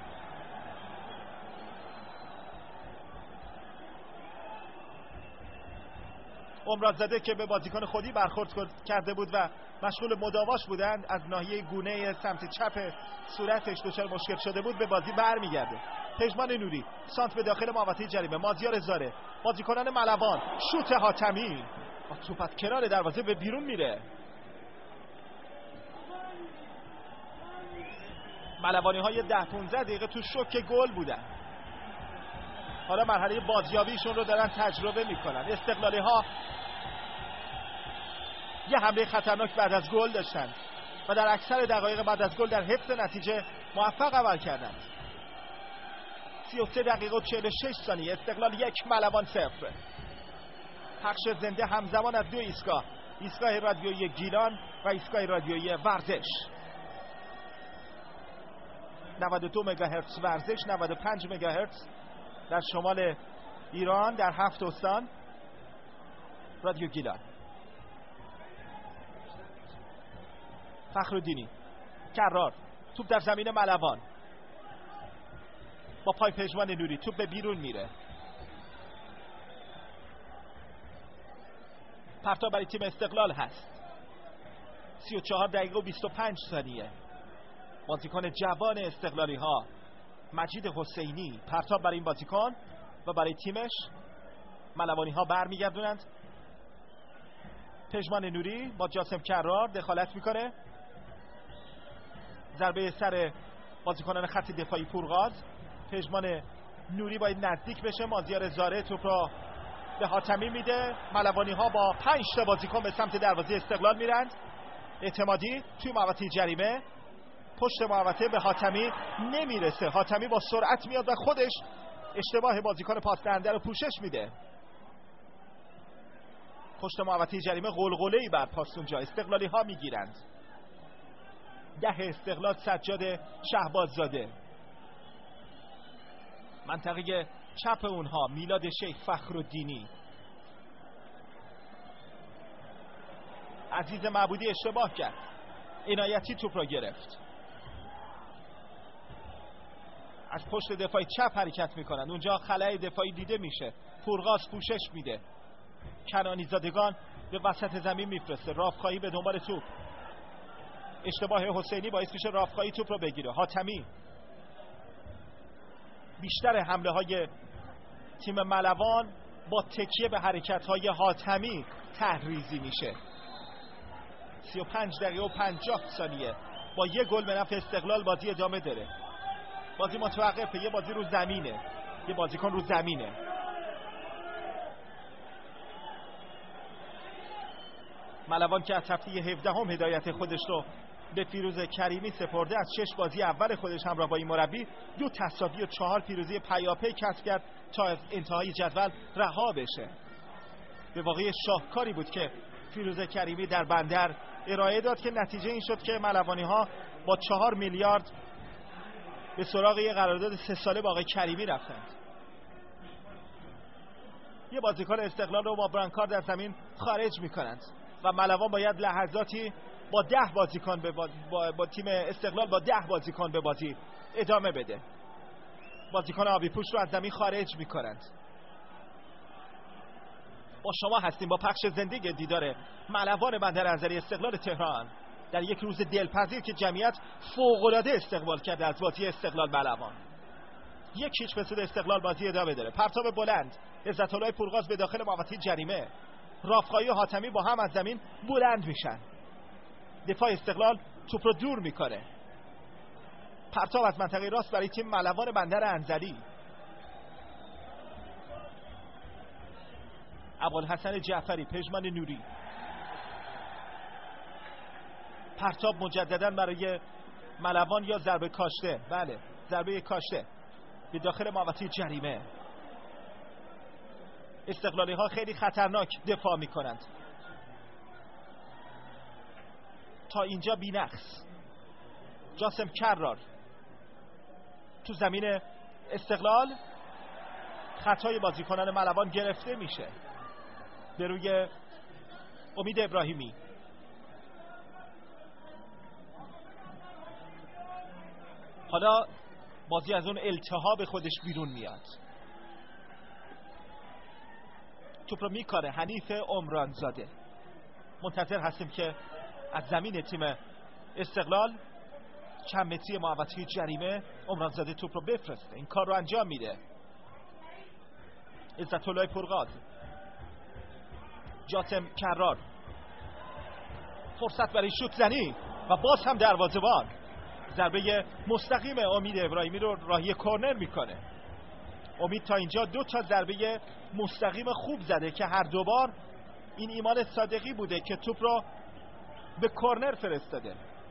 عمرانزاده که به بازیکن خودی برخورد کرده بود و مشغول مداواش بودند، از ناحیه گونه سمت چپ صورتش دچار مشکل شده بود، به بازی برمیگرده. پژمان نوری سانت به داخل محوطه جریمه، مازیار زاره، بازیکنان ملوان، شوت حاتمی با توپ از کنار دروازه به بیرون میره. ملوانی های ده پونزده دقیقه تو شوک گل بودن، حالا مرحله بازیابیشون رو دارن تجربه میکنن. استقلالی ها یه حمله خطرناک بعد از گل داشتن و در اکثر دقایق بعد از گل در حفظ نتیجه موفق عمل کردند. سی و سه دقیقه و چهل و شش ثانیه، استقلال یک ملوان صفر. پخش زنده همزمان از دو ایستگاه، ایستگاه رادیویی گیلان و ایستگاه رادیویی ورزش. نود و دو مگاهرتز ورزش، نود و پنج مگاهرتز در شمال ایران در هفت استان. رادیو گیلان. فخرالدینی کرار، توپ در زمین ملوان، با پای پژمان نوری توپ به بیرون میره. پرتاب برای تیم استقلال هست. سی و چهار دقیقه و بیست و پنج ثانیه. بازیکن جوان استقلالی ها مجید حسینی پرتاب برای این بازیکن و برای تیمش. ملوانی ها برمیگردونند. پژمان نوری با جاسم کرار دخالت میکنه. ضربه سر بازیکنان خط دفاعی پورغاز. پژمان نوری باید نزدیک بشه. مازیار زاره توپ را به حاتمی میده. ملوانی ها با پنج تا بازیکن به سمت دروازه استقلال میرند. اعتمادی توی محوطه جریمه، پشت محوطه به حاتمی نمیرسه. حاتمی با سرعت میاد و خودش اشتباه بازیکن پاس دهنده رو پوشش میده. پشت محوطه جریمه غلغله‌ای بر پاس اونجا. استقلالی ها میگیرند. ده استقلال سجاد شهباززاده. منطقه چپ اونها میلاد شیخ فخرالدینی. عزیز معبودی اشتباه کرد. عنایتی توپ را گرفت. از پشت دفاعی چپ حرکت میکنند. اونجا خلای دفاعی دیده میشه. پورغاز پوشش میده. کنانی زادگان به وسط زمین میفرسته. رافخایی به دنبال توپ. اشتباه حسینی باعث میشه رافخایی توپ رو بگیره. حاتمی. بیشتر حمله های تیم ملوان با تکیه به حرکت های حاتمی تحریزی میشه. سی و پنج دقیقه و پنجاه ثانیه. با یه گل به نفع استقلال بازی ادامه داره. بازی متوقفه. یه بازی رو زمینه. یه بازیکن رو زمینه. ملوان که از هفته هفدهم هدایت خودش رو به فیروز کریمی سپرده، از شش بازی اول خودش همراه با این مربی دو تساوی و چهار پیروزی پیاپی کسب کرد تا از انتهای جدول رها بشه. به واقع شاهکاری بود که فیروز کریمی در بندر ارائه داد که نتیجه این شد که ملوانی ها با چهار میلیارد به سراغ یه قرارداد سه ساله با آقای کریمی رفتند. یه بازیکن استقلال رو با برانکار در زمین خارج میکنند و ملوان باید لحظاتی با ده بازیکن به با, با, با تیم استقلال با ده بازیکن به بازی ادامه بده. بازیکن آبی پوش رو از زمین خارج میکنند. با شما هستیم با پخش زنده دیدار ملوان بندر انزلی استقلال تهران در یک روز دلپذیر که جمعیت فوق‌العاده استقبال کرده از بازی استقلال ملوان. یک هیچ به سود استقلال بازی ادامه داره. پرتاب بلند عزت الله پورغاز به داخل محوطه جریمه. رافخایی و حاتمی با هم از زمین بلند میشن. دفاع استقلال توپ رو دور میکنه. پرتاب از منطقه راست برای تیم ملوان بندر انزلی. ابوالحسن جعفری، پژمان نوری. پرتاب مجددا برای ملوان یا ضربه کاشته. بله، ضربه کاشته به داخل محوطه جریمه. استقلالی ها خیلی خطرناک دفاع می کنند. تا اینجا بی‌نقص. جاسم کرار تو زمین استقلال. خطای بازیکنان ملوان گرفته میشه به روی امید ابراهیمی. حالا بازی از اون التهاب خودش بیرون میاد. توپ رو میکاره حنیف عمرانزاده. منتظر هستیم که از زمین تیم استقلال چند متری محوطه جریمه عمرانزاده توپ رو بفرسته. این کار رو انجام میده. عزت الله پورغاز. جاسم کرار. فرصت برای شوت زنی و باز هم دروازه‌بان. ضربه مستقیم امید ابراهیمی رو راهی کورنر میکنه. امید تا اینجا دو تا ضربه مستقیم خوب زده که هر دوبار این ایمان صادقی بوده که توپ رو به کورنر فرستاده.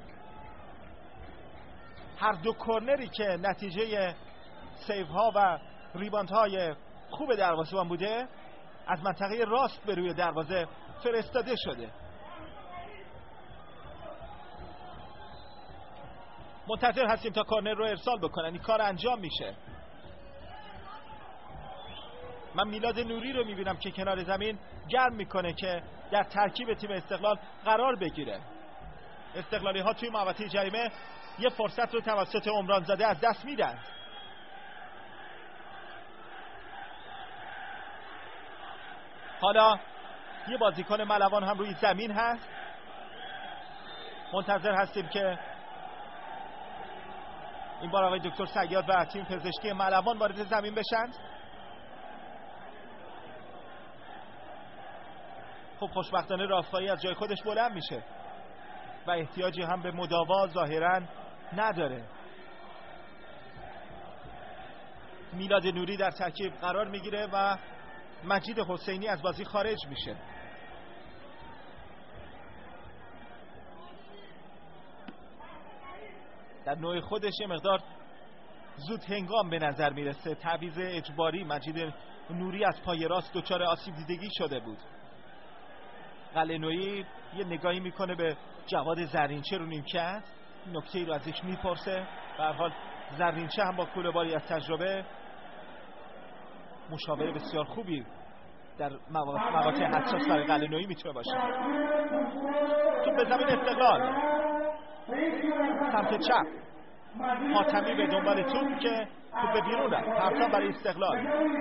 هر دو کورنری که نتیجه سیو ها و ریباند های خوب دروازه‌بان بوده از منطقه راست به روی دروازه فرستاده شده. منتظر هستیم تا کورنر رو ارسال بکنن. این کار انجام میشه. من میلاد نوری رو میبینم که کنار زمین گرم میکنه که در ترکیب تیم استقلال قرار بگیره. استقلالی ها توی محوطه جریمه یه فرصت رو توسط عمران زاده از دست میدن. حالا یه بازیکن ملوان هم روی زمین هست. منتظر هستیم که این بار آقای دکتر صیاد و تیم پزشکی ملوان وارد زمین بشن. خب خوشبختانه راستایی از جای خودش بلند میشه و احتیاجی هم به مداوا ظاهراً نداره. میلاد نوری در ترکیب قرار میگیره و مجید حسینی از بازی خارج میشه. در نوع خودش یه مقدار زود هنگام به نظر میرسه. تعویض اجباری مجید نوری از پای راست دچار آسیب دیدگی شده بود. قلعه‌نویی یه نگاهی میکنه به جواد زرینچه رو نیمکت، نکته‌ای رو ازش میپرسه. به هر حال زرینچه هم با کوله‌باری از تجربه مشاوره بسیار خوبی در مواقع حساس برای قلعه‌نویی میتونه باشه. توپ به زمین استقلال، سمت چپ حاتمی به دنبال توپ که توپ به بیرون رفت. پرتاب برای استقلال.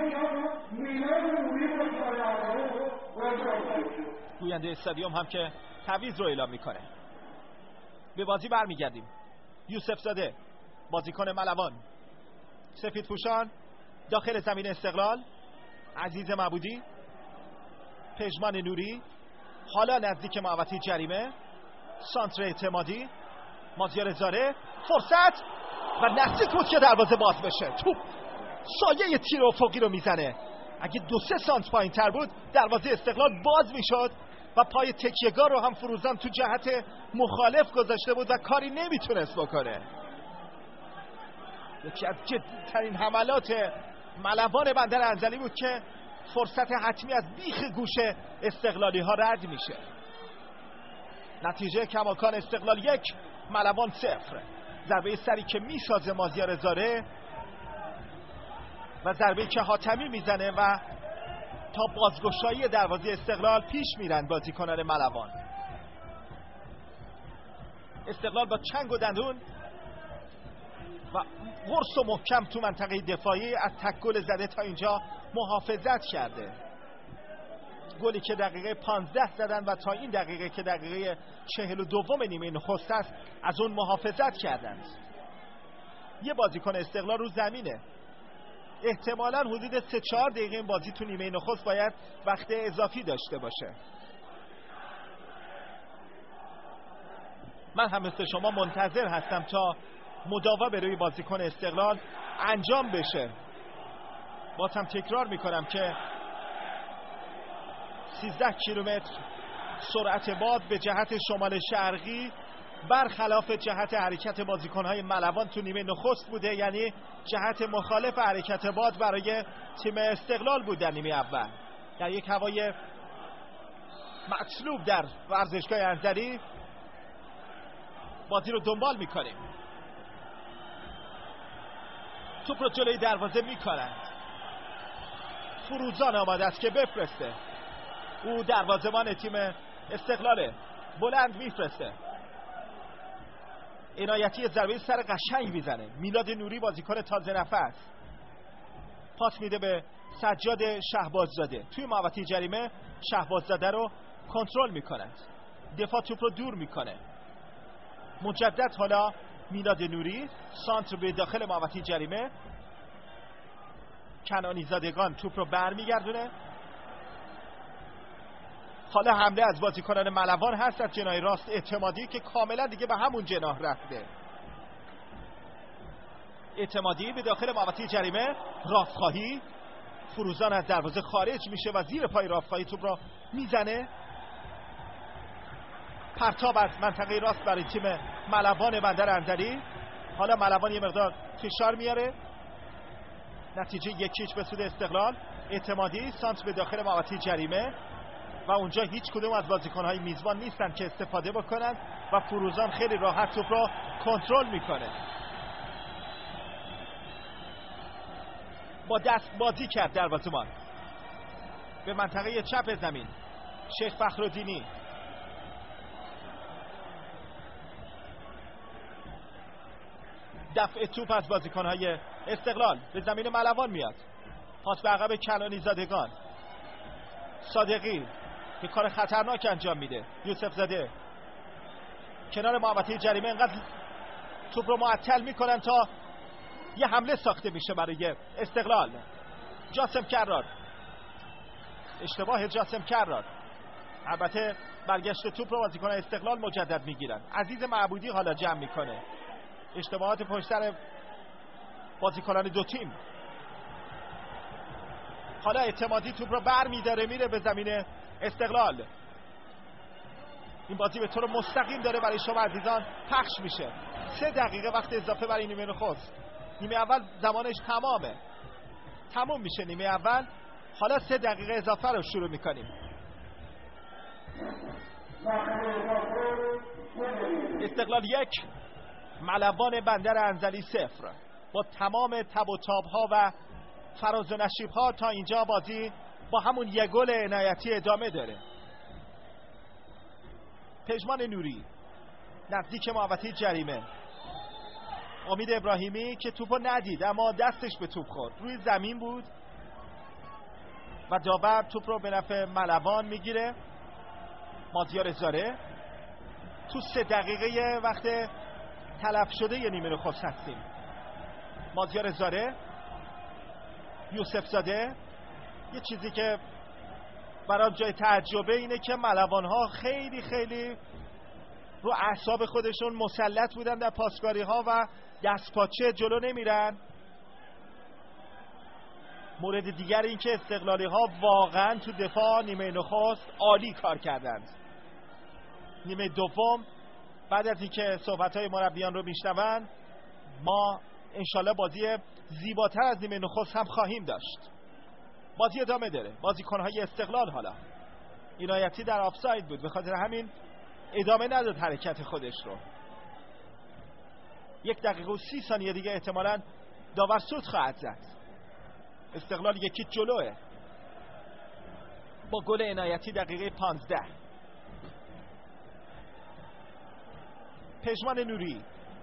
گوینده استادیوم هم که تعویض رو اعلام میکنه. به بازی برمیگردیم. یوسف زاده بازیکن ملوان، سفید پوشان داخل زمین استقلال، عزیز معبودی، پژمان نوری، حالا نزدیک محوطه جریمه، سانتر اعتمادی، مازیار زاره، فرصت و نزدیک بود که دروازه باز بشه. توپ سایه تیر افقی رو میزنه. اگه دو سه سانت پایین تر بود دروازه استقلال باز میشد و پای تکیه‌گاه رو هم فروزان تو جهت مخالف گذاشته بود و کاری نمیتونست بکنه. یکی از جدی‌ترین حملات ملوان بندر انزلی بود که فرصت حتمی از بیخ گوش استقلالی ها رد میشه. نتیجه کماکان استقلال یک، ملوان صفر. ضربه سری که میسازه مازیار زاره و ضربه که حاتمی میزنه و تا بازگشایی دروازه استقلال پیش میرن بازیکنان ملوان. استقلال با چنگ و دندون و قرص و محکم تو منطقه دفاعی از تک گل زده تا اینجا محافظت کرده. گلی که دقیقه پانزده زدن و تا این دقیقه که دقیقه چهل و دوم نیمه نخست است از اون محافظت کردند. یه بازیکن استقلال رو زمینه. احتمالاً حدود سه چهار دقیقه این بازی تو نیمه نخست باید وقت اضافی داشته باشه. من هم مثل شما منتظر هستم تا مداوا به روی بازیکن استقلال انجام بشه. باز هم تکرار میکنم که سیزده کیلومتر سرعت باد به جهت شمال شرقی برخلاف جهت حرکت بازیکن‌های ملوان تو نیمه نخست بوده، یعنی جهت مخالف حرکت باد برای تیم استقلال بود در نیمه اول. در یک هوای مطلوب در ورزشگاه انزلی بازی رو دنبال میکنیم. توپ رو جلوی دروازه میکنند. فروزان آماده است که بفرسته. او دروازه‌بان تیم استقلاله، بلند میفرسته. عنایتی ضربه سر قشنگ میزنه. میلاد نوری بازیکن تازه نفس پاس میده به سجاد شهباززاده. توی محوطه جریمه شهباززاده رو کنترل میکنند. دفاع توپ رو دور میکنه. مجدد حالا میلاد نوری، سانتر به داخل محوطه جریمه. کنانی زادگان توپ رو برمیگردونه. حالا حمله از بازیکنان ملوان هست از جناح راست اعتمادی که کاملا دیگه به همون جناح رفته. اعتمادی به داخل محوطه جریمه، رافخواهی، فروزان از دروازه خارج میشه و زیر پای رافخواهی توپ رو میزنه. پرتاب از منطقه راست برای تیم ملوان بندر انزلی. حالا ملوان یه مقدار فشار میاره. نتیجه یکیچ به سود استقلال. اعتمادی سانت به داخل محوطه جریمه. و اونجا هیچ کدوم از بازیکن‌های میزبان نیستن که استفاده بکنن و فروزان خیلی راحت توپ رو کنترل میکنه. با دست بازی کرد دروازه‌بان به منطقه چپ زمین. شیخ فخرالدینی دفع توپ از بازیکن‌های استقلال به زمین ملوان میاد. پاس به عقب کنانی زادگان. صادقی که کار خطرناک انجام میده. یوسف زاده کنار محوطه جریمه انقدر توپ رو معطل میکنن تا یه حمله ساخته میشه برای استقلال. جاسم کرار، اشتباه جاسم کرار. البته برگشت توپ رو بازیکن استقلال مجدد میگیرن. عزیز معبودی حالا جمع میکنه. اشتباهات پشت سر بازیکنان دو تیم. حالا اعتمادی توپ رو بر میداره میره به زمین استقلال. این بازی به طور مستقیم داره برای شما عزیزان پخش میشه. سه دقیقه وقت اضافه برای نیمه نخست. نیمه اول زمانش تمامه، تموم میشه نیمه اول. حالا سه دقیقه اضافه رو شروع میکنیم. استقلال یک، ملوان بندر انزلی صفر. با تمام تب و تاب ها و فراز و نشیب ها تا اینجا بازی با همون یک گل عنایتی ادامه داره. پژمان نوری نزدیک محوطه جریمه. امید ابراهیمی که توپو ندید اما دستش به توپ خورد، روی زمین بود و داور توپ رو به نفع ملوان میگیره. مازیار زاره تو سه دقیقه وقت تلف شده یه نیمه نخست هستیم. مازیار زاره، یوسف زاده. یه چیزی که برام جای تعجبه اینه که ملوان ها خیلی خیلی رو اعصاب خودشون مسلط بودن در پاسکاری ها و دست پاچه جلو نمیرن. مورد دیگر این که استقلالی ها واقعا تو دفاع نیمه نخست عالی کار کردند. نیمه دوم بعد از اینکه صحبت های مربیان رو میشنون ما انشالله بازی زیباتر از نیمه نخست هم خواهیم داشت. بازی ادامه داره. بازیکن‌های استقلال حالا عنایتی در آفساید بود، به خاطر همین ادامه نداد حرکت خودش رو. یک دقیقه و سی ثانیه دیگه احتمالاً داور سود خواهد زد. استقلال یکی جلوه با گل عنایتی دقیقه پانزده. پژمان نوری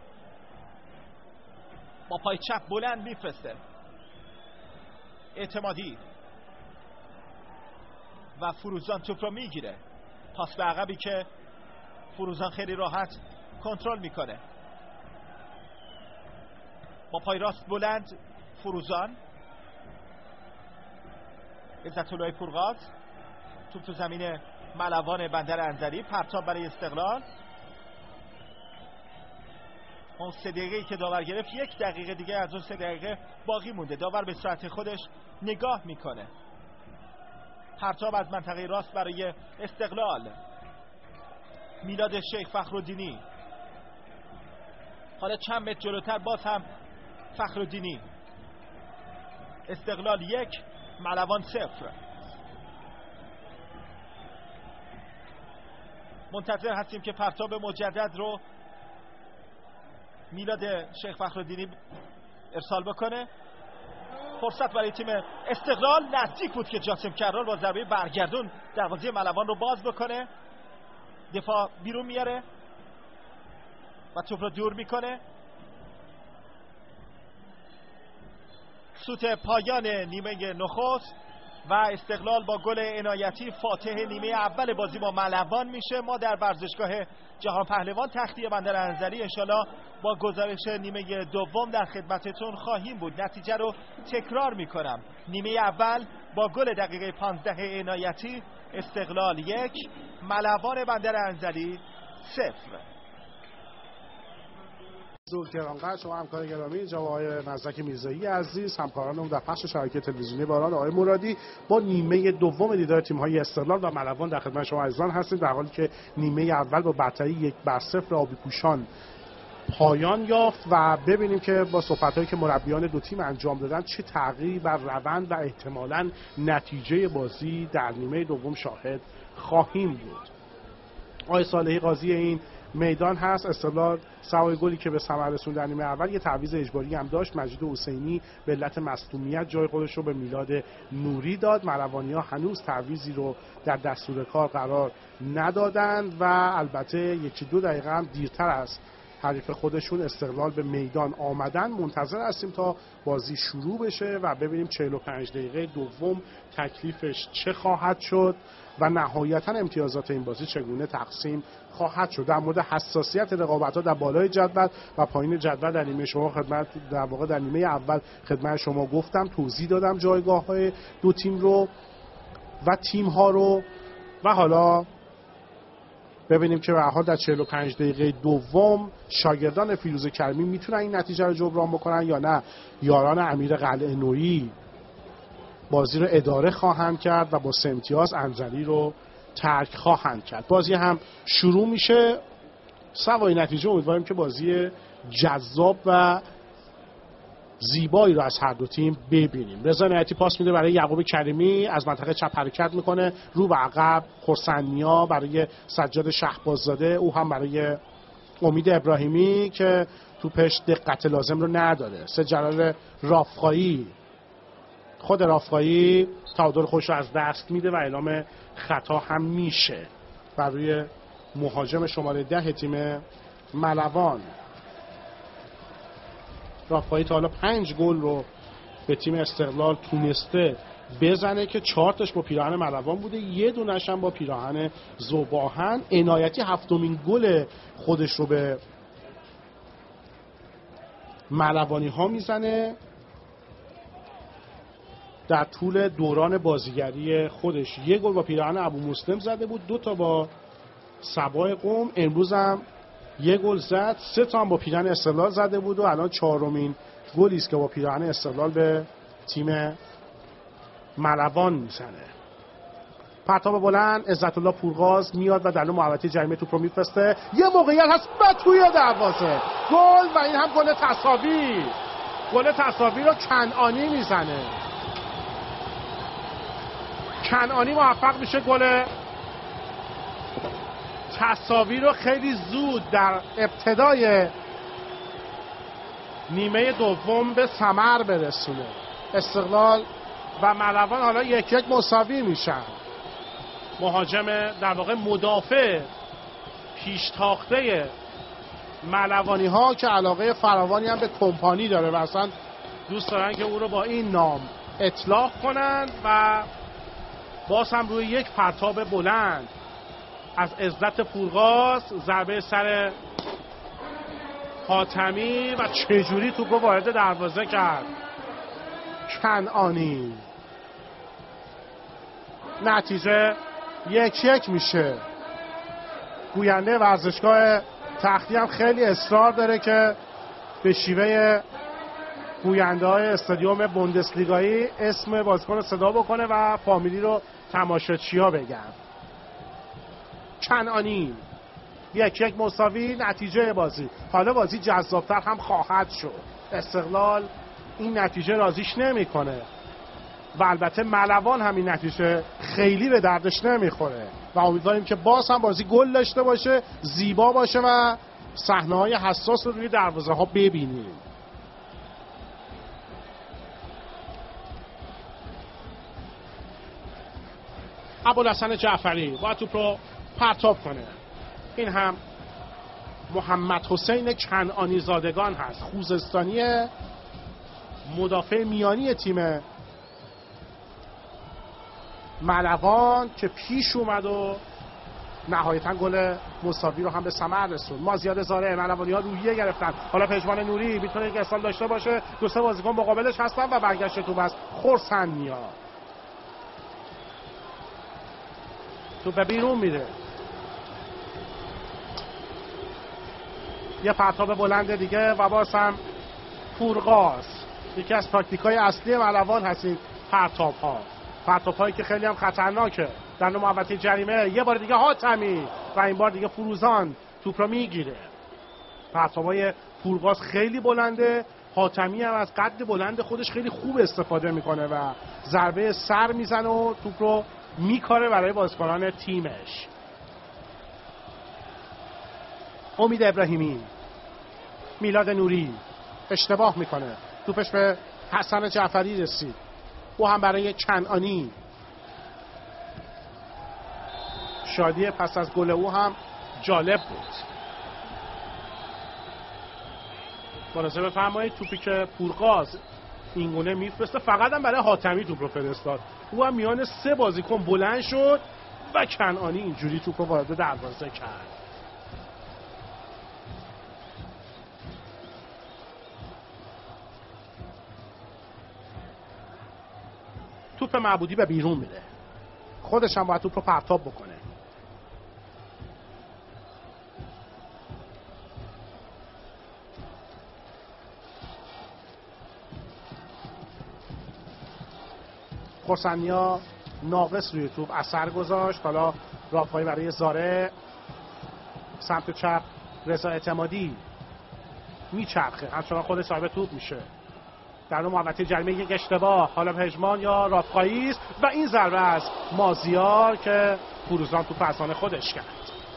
با پای چپ بلند میفرسته. اعتمادی و فروزان توپ رو میگیره. پاس به عقبی که فروزان خیلی راحت کنترل میکنه. با پای راست بلند فروزان. عزت‌الله پورغاز توپ تو زمین ملوان بندر انزلی. پرتاب برای استقلال. اون سه دقیقه‌ای که داور گرفت یک دقیقه دیگه از اون سه دقیقه باقی مونده. داور به ساعت خودش نگاه میکنه. پرتاب از منطقه راست برای استقلال. میلاد شیخ فخرالدینی. حالا چند متر جلوتر باز هم فخرالدینی. استقلال یک، ملوان صفر. منتظر هستیم که پرتاب مجدد رو میلاد شیخ فخرالدینی ارسال بکنه. فرصت برای تیم استقلال. نزدیک بود که جاسم کرار با ضربه برگردون دروازه ملوان رو باز بکنه. دفاع بیرون میاره و توپ رو دور میکنه. سوت پایان نیمه نخست و استقلال با گل عنایتی فاتح نیمه اول بازی با ملوان میشه. ما در ورزشگاه جهان پهلوان تختی بندر انزلی انشالله با گزارش نیمه دوم در خدمتتون خواهیم بود. نتیجه رو تکرار میکنم. نیمه اول با گل دقیقه پانزده عنایتی استقلال یک، ملوان بندر انزلی صفر. زور تهرانقدر، شما همکار گرامی جناب آقای مزدک میرزایی عزیز، همکارانمون در بخش شبکه تلویزیونی باران آقای مرادی، با نیمه دوم دیدار تیم‌های استقلال و ملوان در خدمت شما عزیزان هستیم، در حالی که نیمه اول با برتری یک بر صفر آبی پوشان پایان یافت و ببینیم که با صحبت‌هایی که مربیان دو تیم انجام دادن چه تغییری بر روند و احتمالاً نتیجه بازی در نیمه دوم شاهد خواهیم بود. آقای صالحی قاضی این میدان هست. استقلال سوای گلی که به ثمر رسوند در نیمه اول یه تعویض اجباری هم داشت. مجید حسینی به علت مصدومیت جای خودش رو به میلاد نوری داد. مروانی‌ها هنوز تعویضی رو در دستور کار قرار ندادند و البته یکی دو دقیقه هم دیرتر از حریف خودشون استقلال به میدان آمدن. منتظر هستیم تا بازی شروع بشه و ببینیم چهل و پنج دقیقه دوم تکلیفش چه خواهد شد و نهایتا امتیازات این بازی چگونه تقسیم خواهد شد. در مورد حساسیت رقابت‌ها در بالای جدول و پایین جدول در نیمه شما خدمت در واقع در نیمه اول خدمت شما گفتم، توضیح دادم جایگاه‌های دو تیم رو و تیم‌ها رو و حالا ببینیم که به هر حال در چهل و پنج دقیقه دوم شاگردان فیروز کریمی میتونن این نتیجه رو جبران بکنن یا نه یاران امیر قلعه نویی بازی رو اداره خواهند کرد و با سه امتیاز انزلی رو ترک خواهند کرد. بازی هم شروع میشه. سوای نتیجه امیدواریم که بازی جذاب و زیبایی رو از هر دو تیم ببینیم. رضا نعمتی پاس میده برای یعقوب کریمی، از منطقه چپ حرکت میکنه رو به عقب. خرسندنیا برای سجاد شهباززاده، او هم برای امید ابراهیمی که توپش دقت لازم رو نداره. سه جلال رافقایی، خود رافقایی تعادل خوش رو از دست میده و اعلام خطا هم میشه بر روی مهاجم شماره ده تیم ملوان. رافقایی تا حالا پنج گل رو به تیم استقلال تونسته بزنه که چهار تاش با پیراهن ملوان بوده، یه دونش هم با پیراهن ذوب‌آهن. عنایتی هفتمین گل خودش رو به ملوانی ها میزنه در طول دوران بازیگری خودش. یه گل با پیراهن ابو مسلم زده بود، دو تا با سبای قم، امروز هم یه گل زد، سه تا هم با پیراهن استقلال زده بود و الان چهارمین گلی است که با پیراهن استقلال به تیم ملوان میزنه. پرتاب بلند، عزت الله پورغاز میاد و در محوطه جریمه توپ رو میفرسته. یه موقعیت هست و توی دروازه گل و این هم گل تساوی. گل تساوی رو کنعانی میزنه. کنعانی موفق میشه گل تساوی رو خیلی زود در ابتدای نیمه دوم به ثمر برسونه. استقلال و ملوان حالا یک یک مساوی میشن. مهاجم در واقع مدافع پیشتاخته ملوانی ها که علاقه فراوانی هم به کمپانی داره و اصلا دوست دارن که او رو با این نام اطلاق کنند و باز هم روی یک پرتاب بلند از عزت پورغاز ضربه سر حاتمی و چجوری توپ رو وارد دروازه کرد کنعانی. نتیجه یک یک میشه. گوینده ورزشگاه تختی هم خیلی اصرار داره که به شیوه گوینده های استادیوم بوندسلیگایی اسم بازیکن رو صدا بکنه و فامیلی رو تماشاچی‌ها بگن. کنعانی. یک یک مساوی نتیجه بازی. حالا بازی جذابتر هم خواهد شد. استقلال این نتیجه راضیش نمیکنه و البته ملوان همین نتیجه خیلی به دردش نمیخوره و امیدواریم که باز هم بازی گل داشته باشه، زیبا باشه و صحنه‌های حساس رو روی دروازه ها ببینیم. ابوالحسن جعفری باید توپ رو پرتاب کنه. این هم محمد حسین کنعانی زادگان هست، خوزستانی مدافع میانی تیم ملوان که پیش اومد و نهایتا گل مساوی رو هم به ثمر رسوند. مازیار زاره، ملوانی ها روحیه گرفتن. حالا پژمان نوری میتونه یک اصال داشته باشه، دو سه بازیکن مقابلش هستن و برگشت توپ از خرسندنیا. توپ به بیرون میره. یه پرتاب بلند دیگه و باز هم پورغاز. یکی از تاکتیک‌های اصلی ملوان هست این پرتاب ها. پرتاب هایی که خیلی هم خطرناکه. در محوطه جریمه یه بار دیگه حاتمی و این بار دیگه فروزان توپ رو میگیره. پرتابای پورغاز خیلی بلنده. حاتمی هم از قد بلند خودش خیلی خوب استفاده میکنه و ضربه سر میزنه و توپ رو میکاره برای بازیکنان تیمش. امید ابراهیمی، میلاد نوری اشتباه میکنه، توپش به حسن جعفری رسید، او هم برای کنعانی. شادی پس از گل او هم جالب بود. ملاحظه بفرمایید توپی که پورغاز اینگونه میفرسته فقط هم برای حاتمی توپ رو فرستاد، او هم میان سه بازیکن بلند شد و کنعانی اینجوری توپ رو وارد دروازه کرد. توپ معبودی به بیرون میره، خودش هم باید توپ رو پرتاب بکنه. خرسندیا ناقص روی توپ اثر گذاشت. حالا رافعی برای زاره، سمت چپ رضا اعتمادی میچرخه، همچنان خود صاحب توپ میشه. در اون محوطه جریمه یک اشتباه، حالا پژمان یا رافعی است و این ضربه از مازیار که فروزان توپ از آن خودش کرد.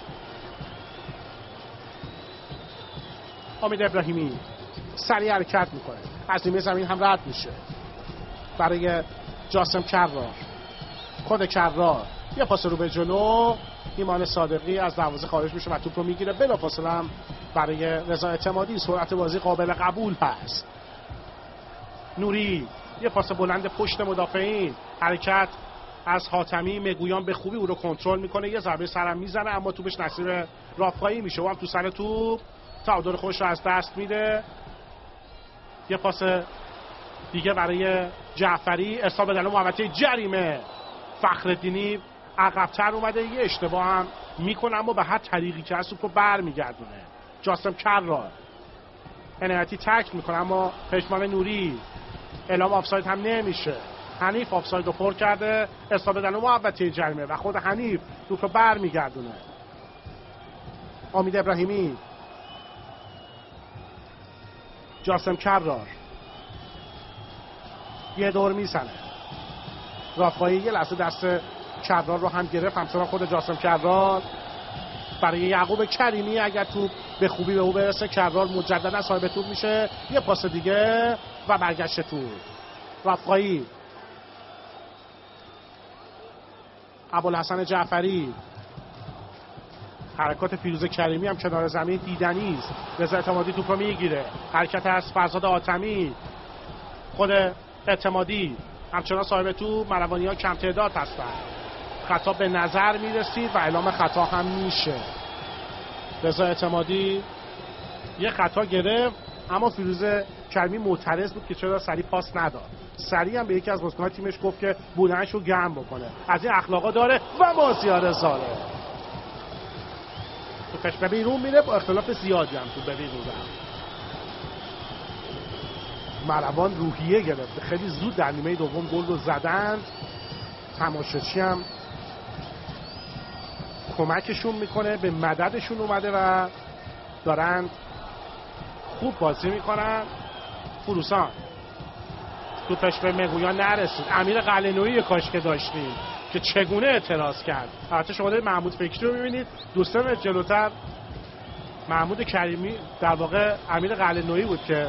امید ابراهیمی سریع حرکت میکنه، از نیمه زمین هم رد میشه برای جاسم کرار. خود کرار یه پاس رو به جلو، ایمان صادقی از دروازه خارج میشه و توپ رو میگیره. بلافاصله هم برای رضا اعتمادی. سرعت بازی قابل قبول هست. نوری یه پاس بلند پشت مدافعین، حرکت از حاتمی. مگویان به خوبی او رو کنترل میکنه، یه ضربه سرم میزنه اما توپش نصیب رافعی میشه و هم تو سر توپ تعادل خودش رو از دست میده. یه پاس دیگه برای جعفری، ارسال به دلو محوطه جریمه. فخرالدینی عقب‌تر اومده، یه اشتباه هم میکنه اما به هر طریقی که از توپ رو برمیگردونه. جاسم کرار عنایتی تک میکنه اما پشمان نوری اعلام آفساید هم نمیشه. حنیف آفساید رو پر کرده، ارسال به دلو محوطه جریمه و خود حنیف توپ رو برمیگردونه. امید ابراهیمی، جاسم کرار یه دور میزنه. رافعی یه لحظه دست کرار رو هم گرفت، همچنان خود جاسم کرار برای یعقوب کریمی. اگر توپ به خوبی به او برسه کرار مجددا صاحب توپ میشه. یه پاس دیگه و برگشت توپ. رافعی، ابوالحسن جعفری، حرکات فیروز کریمی هم کنار زمین دیدنی است. رضا اعتمادی توپ رو میگیره، حرکت از فرزاد حاتمی. خود اعتمادی همچنان صاحب توپ. مروانی ها کم تعداد هستن. خطا به نظر میرسید و اعلام خطا هم میشه. رضا اعتمادی یه خطا گرفت اما فیروز کریمی معترض بود که چرا سریع پاس نداد. سریع هم به یکی از بازیکنان تیمش گفت که بودنش رو گرم بکنه. از این اخلاقا داره و مازیار زاره توپش به بیرون میره، با اختلاف زیادی هم تو به بیرون رفت. مروان روحیه گرفته، خیلی زود در نیمه دوم گل رو زدن. تماشاچی هم کمکشون میکنه، به مددشون اومده و دارن خوب بازی میکنن. فروسان توپش به مگویان نرسید. امیر قلعه‌نویی کاش که داشتیم که چگونه اعتراض کرد. البته شما دارید محمود فکری رو میبینید، دو سه متر جلوتر محمود کریمی، در واقع امیر قلعه‌نویی بود که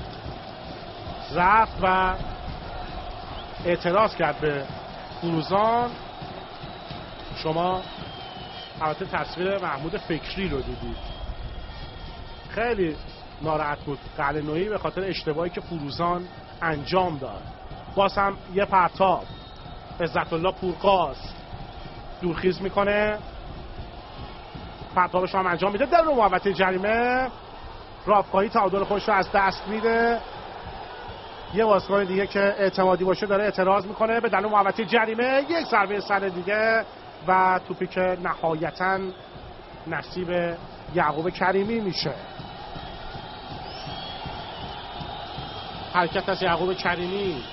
رفت و اعتراض کرد به فروزان. شما البته تصویر محمود فکری رو دیدید، خیلی ناراحت بود قلعه‌نویی به خاطر اشتباهی که فروزان انجام داد. باز هم یه پرتاب، عزت الله پورغاز دورخیز میکنه، پرتابش هم انجام میده در محوطه جریمه. رافعی تعادل خودش رو از دست میده. یه بازیکن دیگه که اعتمادی باشه داره اعتراض میکنه به دلو محوطه جریمه. یک ضربه سر دیگه و توپی که نهایتاً نصیب یعقوب کریمی میشه. حرکت از یعقوب کریمی،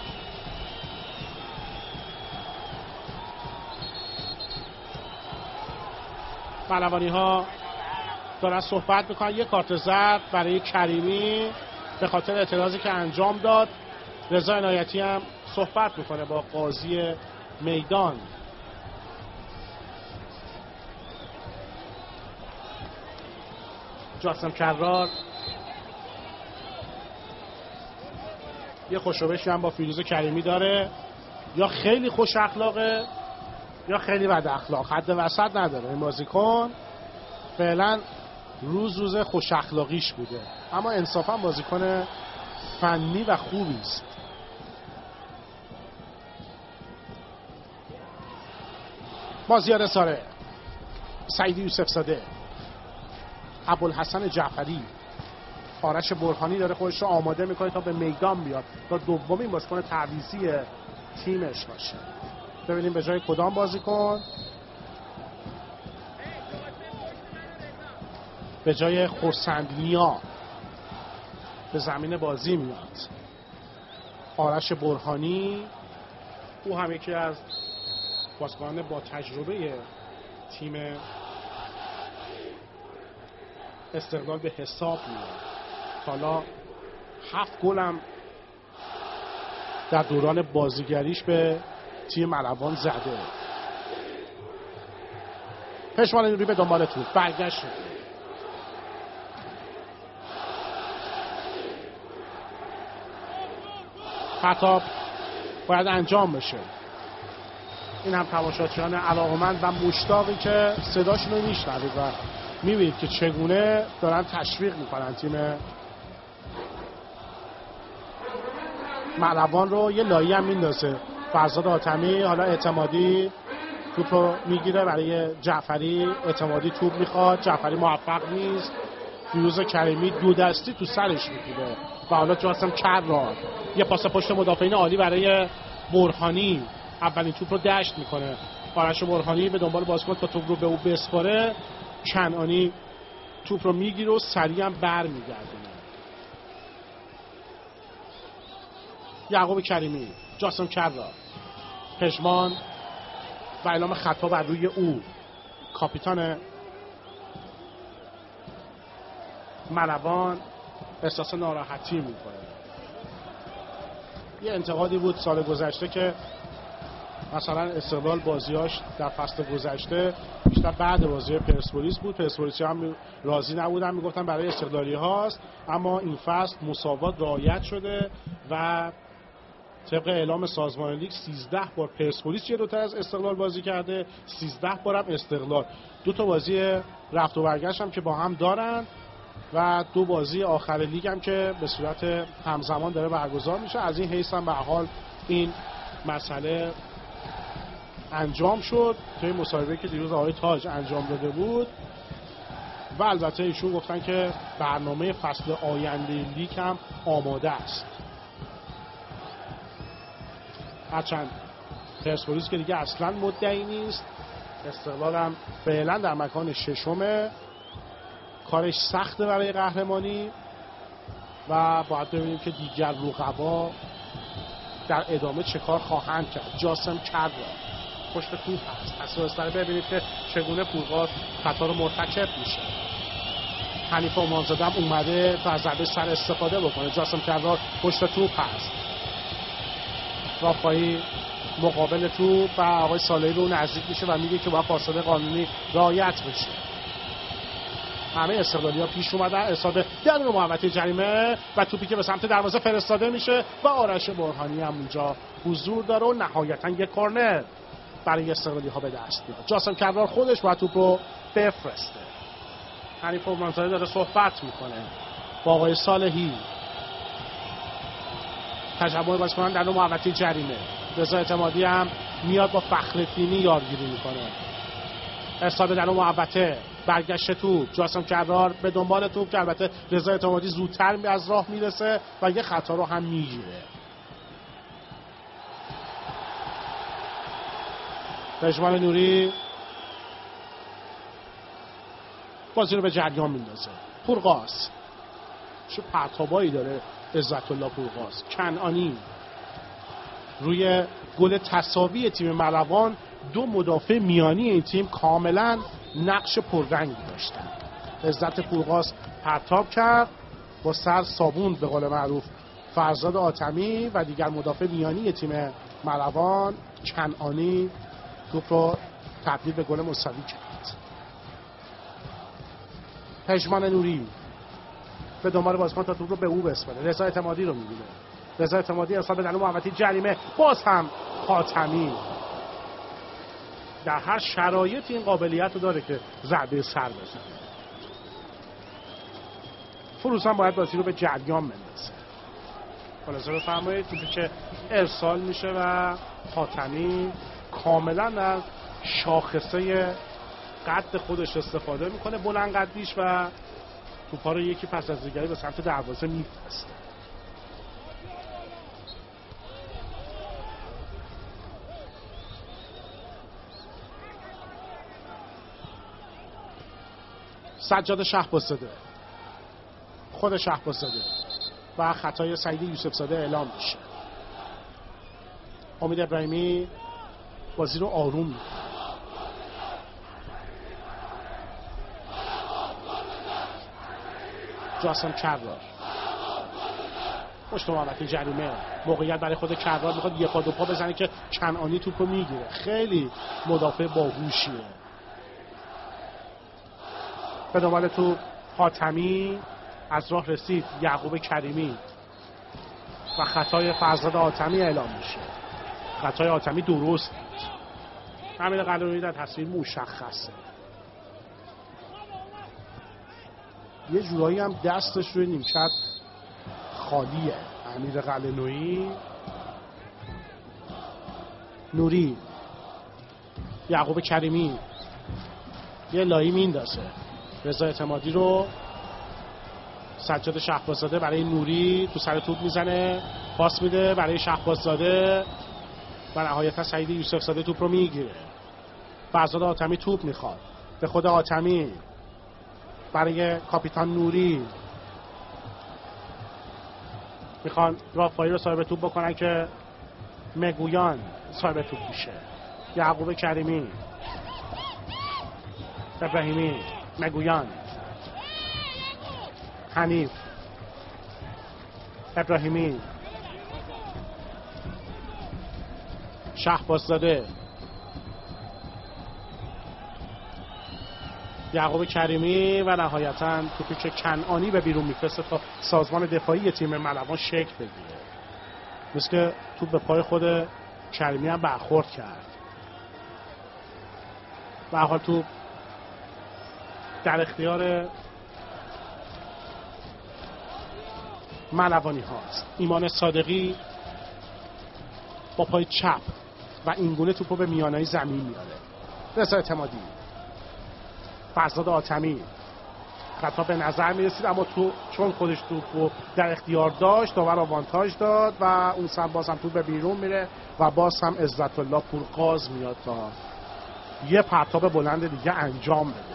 ملوانی ها دارن صحبت میکنن. یه کارت زرد برای کریمی به خاطر اعتراضی که انجام داد. رضا عنایتی هم صحبت میکنه با قاضی میدان. جاسم کرار یه خوشوبشی هم با فیروز کریمی داره. یا خیلی خوش اخلاقه یا خیلی بد اخلاق، حد وسط نداره این بازیکن. فعلا روز روز خوش اخلاقیش بوده، اما انصافا بازیکن فنی و خوبی است. مازیار ساره، سعید یوسف زاده، ابوالحسن جعفری، آرش برهانی داره خودش رو آماده میکنه تا به میدان بیاد تا دومین بازیکن تعویضی تیمش باشه. ببینیم به جای کدام بازیکن. به جای خورسندنیا به زمین بازی میاد آرش برهانی. او هم یکی از بازیکنان با تجربه تیم استقلال به حساب میاد. حالا هفت گل هم در دوران بازیگریش به تیم ملوان زده. پشمان نوری به دنبال توپ برگشت. خطاب باید انجام بشه. این هم تماشاچیان علاقمند و مشتاقی که صداشون رو میشنوید و میبینید که چگونه دارن تشویق میکنن تیم ملوان رو. یه لایی هم میندازه فرزاد آتمی. حالا اعتمادی توپ رو میگیره برای جعفری. اعتمادی توپ میخواد، جعفری موفق نیست. فیروز کریمی دو دستی تو سرش میگیره و حالا جاسم کرار یه پاس پشت مدافعین عالی برای برهانی. اولین توپ رو دشت میکنه آرش برهانی به دنبال بازیکن تا توپ رو به او بسپاره. کنعانی توپ رو میگیره و سریع هم بر میگردونه. یعقوب کریمی، جاسم کرار، پژمان و اعلام خطا بر روی او. کاپیتان ملوان احساس ناراحتی میکنه. یه انتقادی بود سال گذشته که مثلا استقلال بازیاش در فصل گذشته بیشتر بعد بازی پرسپولیس بود. پرسپولیس هم راضی نبودن، میگفتن برای استقلالی هاست، اما این فصل مساوات رعایت شده و طبق اعلام سازمان لیگ سیزده بار پرسپولیس جلوتر از استقلال بازی کرده، سیزده بارم استقلال. دو تا بازی رفت و برگشت هم که با هم دارن و دو بازی آخر لیگ هم که به صورت همزمان داره برگزار میشه. از این حیث هم به حال این مسئله انجام شد توی مصاحبه‌ای که دیروز آقای تاج انجام داده بود و البته ایشون گفتن که برنامه فصل آینده لیگ هم آماده است. هرچند پرسپولیس که دیگه اصلا مدعی نیست، استقلال هم فعلا در مکان ششمه، کارش سخته برای قهرمانی و باید ببینیم که دیگر رقبا در ادامه چه کار خواهند کرد. جاسم کرد پشت توپ هست، پس رو ببینید که چگونه پورغاز خطا رو مرتکب میشه. حنیفه امامزاده هم اومده تا از ضربه سر استفاده بکنه. جاسم کردار پشت توپ هست، رافایی مقابل توپ و آقای صالحی رو نزدیک میشه و میگه که باید فاصله قانونی رعایت بشه. همه استقلالی ها پیش اومدن. اصابه در محوطه جریمه و توپی که به سمت دروازه فرستاده میشه و آرش برهانی هم اونجا حضور داره و نهایتا یک کورنر برای استقلالی ها به دست میاد. جاسم کردار خودش باید توپ رو بفرسته. حنیفه امامزاده داره صحبت میکنه با آقای صالحی. تجمع بازیکنان در محوطه جریمه. رضا اعتمادی هم میاد با فخرالدینی یارگیری میکنه. اصابه در محوطه، برگشت توپ، جاسم کردار به دنبال توپ که البته رضا اعتمادی زودتر از راه میرسه و یه خطا رو هم میگیره. پژمان نوری بازی رو به جریان میندازه. پورغاز چه پرتابایی داره عزت الله پورغاز. کنعانی روی گل تساوی تیم ملوان دو مدافع میانی این تیم کاملا نقش پررنگی داشتن. عزت پورقاس پرتاب کرد، با سر صابون به قول معروف فرزاد آتمی و دیگر مدافع میانی تیم ملوان کنعانی توپ رو تبدیل به گل مساوی کرد. پژمان نوری به دنبال بازیکن تا توپ رو به او بسپاره، رضا اعتمادی رو می‌بینه. رضا اعتمادی ارسال به دنو محمدی، جریمه، باز هم خاتمی. در هر شرایطی این قابلیت رو داره که ضربه سر بزنه. فروزان باید بازی رو به جریان بندازه. خلاصه بفرمایید توپی که ارسال میشه و خاتمی کاملا از شاخصه قد خودش استفاده میکنه، بلند قدیش، و توپا رو یکی پس از دیگری به سمت دروازه میفرسته. سجاد شهباززاده، خود شهباززاده و خطای سعید یوسف زاده اعلام میشه. امید ابراهیمی بازی رو آروم میکنه. جاسم کرار پشت محمدی، جریمه، موقعیت برای خود کرار، میخواد یه پا دو پا بزنه که کنعانی توپو میگیره. خیلی مدافع باهوشیه. به دنبال توپ حاتمی از راه رسید، یعقوب کریمی و خطای فرزاد آتمی اعلام میشه. خطای آتمی درست بود. امیر قلعه‌نویی در تصویر مشخصه. یه جورایی هم دستش روی نیمکت خالیه. امیر قلعه‌نویی، نوری، یعقوب کریمی یه لایی میندازه. رضا اعتمادی رو سجاد شهباززاده برای نوری تو سر توپ میزنه، پاس میده برای شهباززاده و نهایتا سعید یوسف زاده توپ رو میگیره. فرزاد آتمی توپ میخواد، به خود آتمی برای کاپیتان نوری، میخوان رافایی رو صاحب توپ بکنن که مگویان صاحب توپ میشه. یعقوب کریمی، ابراهیمی، مگویان، حنیف، ابراهیمی، شهباززاده، یعقوب کریمی و نهایتاً توپی که کنعانی به بیرون میفرسته تا سازمان دفاعی تیم ملوان شکل بگیره. مثل که توپ به پای خود کریمی هم برخورد کرد. به هر حال توپ در اختیار ملوانی هاست. ایمان صادقی با پای چپ و اینگونه توپو به میانه زمین میاره. رضا اعتمادی، فرزاد آتمی، خطا به نظر میرسید اما تو چون خودش توپو در اختیار داشت داور آوانتاژ داد و اون سم باز هم توپ به بیرون میره و باز هم عزت الله پورقاز میاد تا یه پرتاب بلند دیگه انجام بده.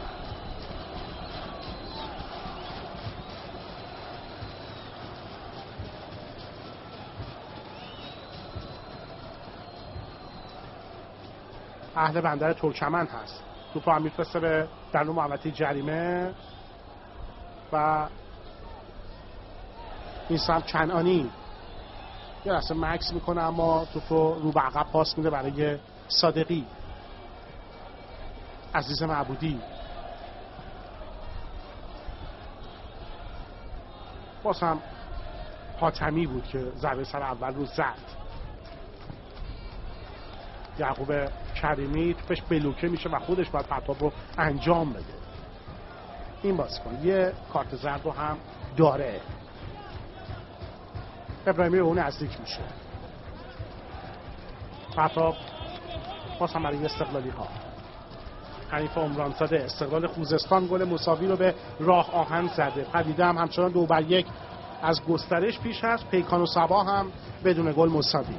اهل بندر ترکمن هست. توپو هم میفرسته به دنو محمدی، جریمه و این سمت کنعانی یه لحظه مکس میکنه اما توپو رو به عقب پاس میده برای صادقی. عزیز معبودی، باز هم حاتمی بود که ضربه سر اول رو زد. یعقوب کریمی توپش بلوکه میشه و خودش باید پرتاب رو انجام بده. این بازیکن یه کارت زرد رو هم داره. ابراهیمی به اون نزدیک میشه. پرتاب باز هم برای استقلالی ها. حنیف عمرانزاده، استقلال خوزستان گل مساوی رو به راه آهن زده. پدیده هم همچنان دو بر یک از گسترش پیش هست. پیکان و صبا هم بدون گل مساوی.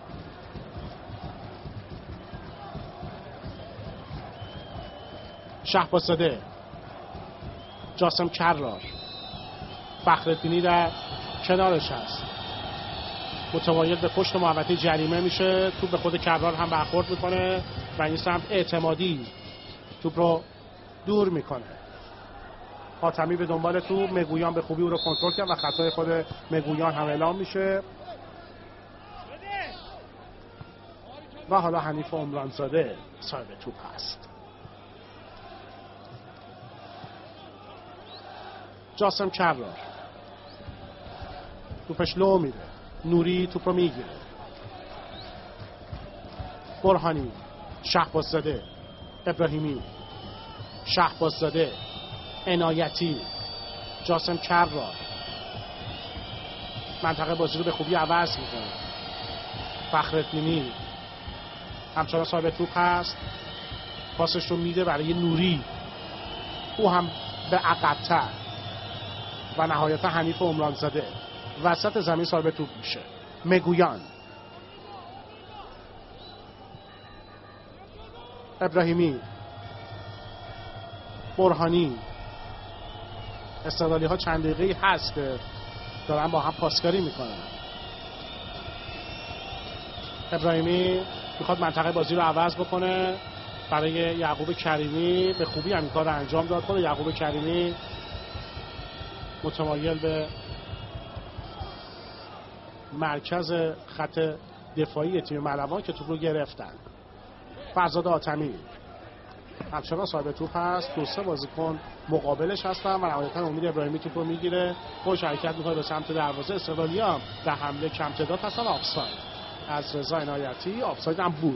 شهباززاده، جاسم کرار، فخرالدینی در کنارش هست، متمایل به پشت محوطه جریمه میشه. توپ به خود کرار هم برخورد میکنه و این سمت اعتمادی توپ رو دور میکنه. حاتمی به دنبال توپ، مگویان به خوبی او رو کنترل کرد و خطای خود مگویان هم اعلام میشه و حالا حنیف عمرانزاده صاحب توپ هست. جاسم کرار توپش لو میره، نوری توپ رو میگیره، برهانی، شهباززاده، ابراهیمی، شهباززاده، عنایتی، جاسم کرار منطقه بازی رو به خوبی عوض میکنه. فخرالدینی همچنان صاحب توپ هست، پاسش رو میده برای نوری، او هم به عقب‌تر و نهایتا حنیف عمرانزاده وسط زمین صاحب توپ میشه. مگویان، ابراهیمی، برهانی. استقلالی ها چند دقیقه هست که دارن با هم پاسکاری میکنن. ابراهیمی میخواد منطقه بازی رو عوض بکنه برای یعقوب کریمی، به خوبی هم کار انجام داد. خود یعقوب کریمی متمایل به مرکز خط دفاعی تیم ملوان که توپ رو گرفتن. فرزاد حاتمی همچنان صاحب توپ هست، دو سه بازیکن مقابلش هستن و نهایتا امید ابراهیمی توپ رو میگیره، خوش حرکت میکنه به سمت دروازه. استقلالی‌ها در حمله کم تعداد هستن. آفساید از رضا عنایتی، آفساید هم بود.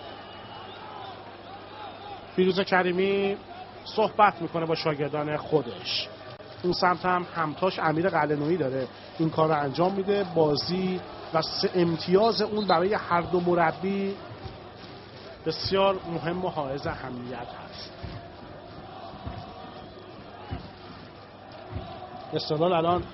فیروز کریمی صحبت میکنه با شاگردان خودش. اون سمت هم همتاش امیر قلعه‌نویی داره این کار رو انجام میده. بازی و سه امتیاز اون برای هر دو مربی بسیار مهم و حائز اهمیت هست. استقلال الان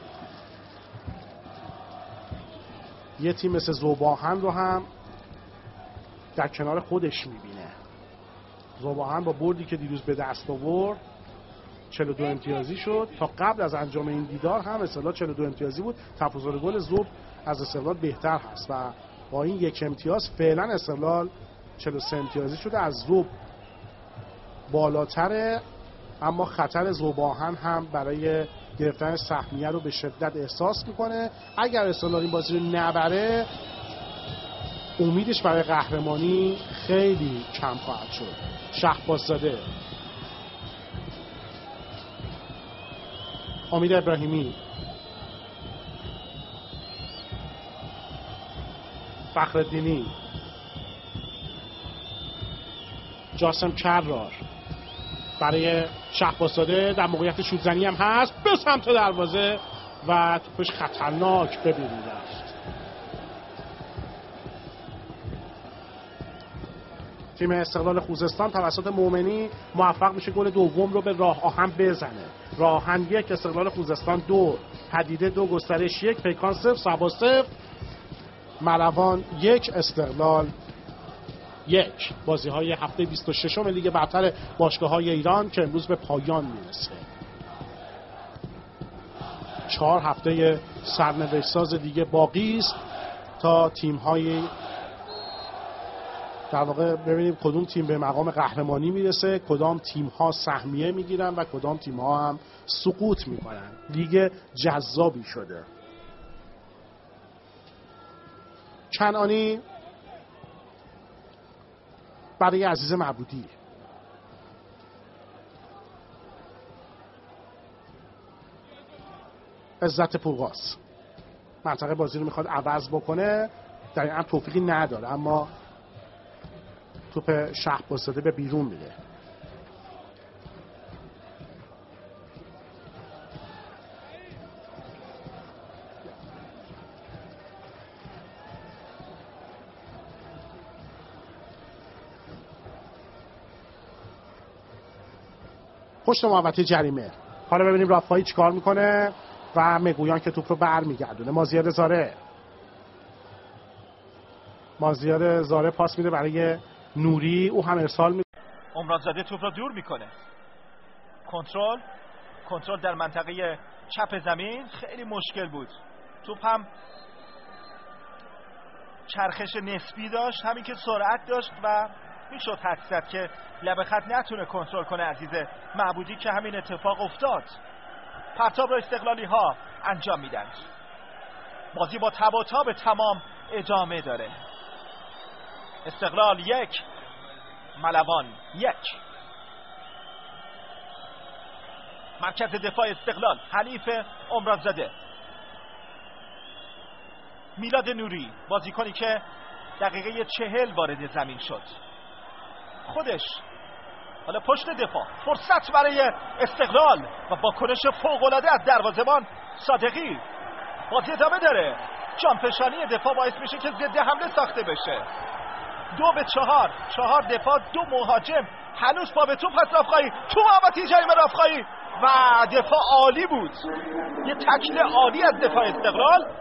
یه تیم مثل ذوب‌آهن رو هم در کنار خودش میبینه. ذوب‌آهن با بردی که دیروز به دست آورد چهل و دو امتیازی شد. تا قبل از انجام این دیدار هم استقلال چهل و دو امتیازی بود. تفاضل گل ذوب از استقلال بهتر هست و با این یک امتیاز فعلا استقلال چهل و سه امتیازی شده. از ذوب بالاتره، اما خطر ذوب‌آهن هم برای گرفتن سهمیه رو به شدت احساس میکنه. اگر استقلال این بازی رو نبره امیدش برای قهرمانی خیلی کم خواهد شد. شهباززاده، امید ابراهیمی، فخرالدینی، جاسم کرار برای شهباززاده در موقعیت شوت‌زنی هم هست به سمت دروازه و توپش خطرناک به بیرون رفت. تیم استقلال خوزستان توسط مومنی موفق میشه گل دوم رو به راه آهن بزنه. راه آهن یک، استقلال خوزستان دو. پدیده دو، گسترش یک، پیکان صفر، سبا صفر. ملوان یک، استقلال یک. بازی های هفته بیست و ششم لیگ برتر باشگاه های ایران که امروز به پایان میرسه. چهار هفته سرنوشت ساز دیگه باقی است تا تیم های در واقع ببینیم کدوم تیم به مقام قهرمانی میرسه، کدام تیم ها سهمیه میگیرن و کدام تیم ها هم سقوط میکنن. لیگ جذابی شده. کنعانی برای عزیز معبودی، عزت پورغاز منطقه بازی رو میخواد عوض بکنه، در این هم توفیقی نداره اما توپ شهباززاده به بیرون میده. پشت محوطه جریمه. حالا ببینیم رافایی چیکار میکنه و مگویان که توپ رو برمیگردونه. مازیار زاره مازیار زاره پاس میده برای نوری، او هم ارسال میده. عمرانزاده توپ رو دور میکنه. کنترل کنترل در منطقه چپ زمین خیلی مشکل بود. توپ هم چرخش نسبی داشت، همین که سرعت داشت و میشد حدس زد که لبه خط نتونه کنترل کنه عزیز معبودی که همین اتفاق افتاد. پرتاب را استقلالی ها انجام میدن. بازی با تب و تاب تمام ادامه داره. استقلال یک، ملوان یک. مرکز دفاع استقلال حنیف عمرانزاده، میلاد نوری، بازیکنی که دقیقه چهل وارد زمین شد، خودش حالا پشت دفاع. فرصت برای استقلال و با کنش فوق‌العاده از دروازه‌بان صادقی. بازی ادامه داره. جانفشانی دفاع باعث میشه که ضد حمله ساخته بشه. دو به چهار، چهار دفاع، دو مهاجم. هنوز با به توپ هست رافخایی، تو محوطه جریمه رافخایی و دفاع عالی بود. یه تکل عالی از دفاع استقلال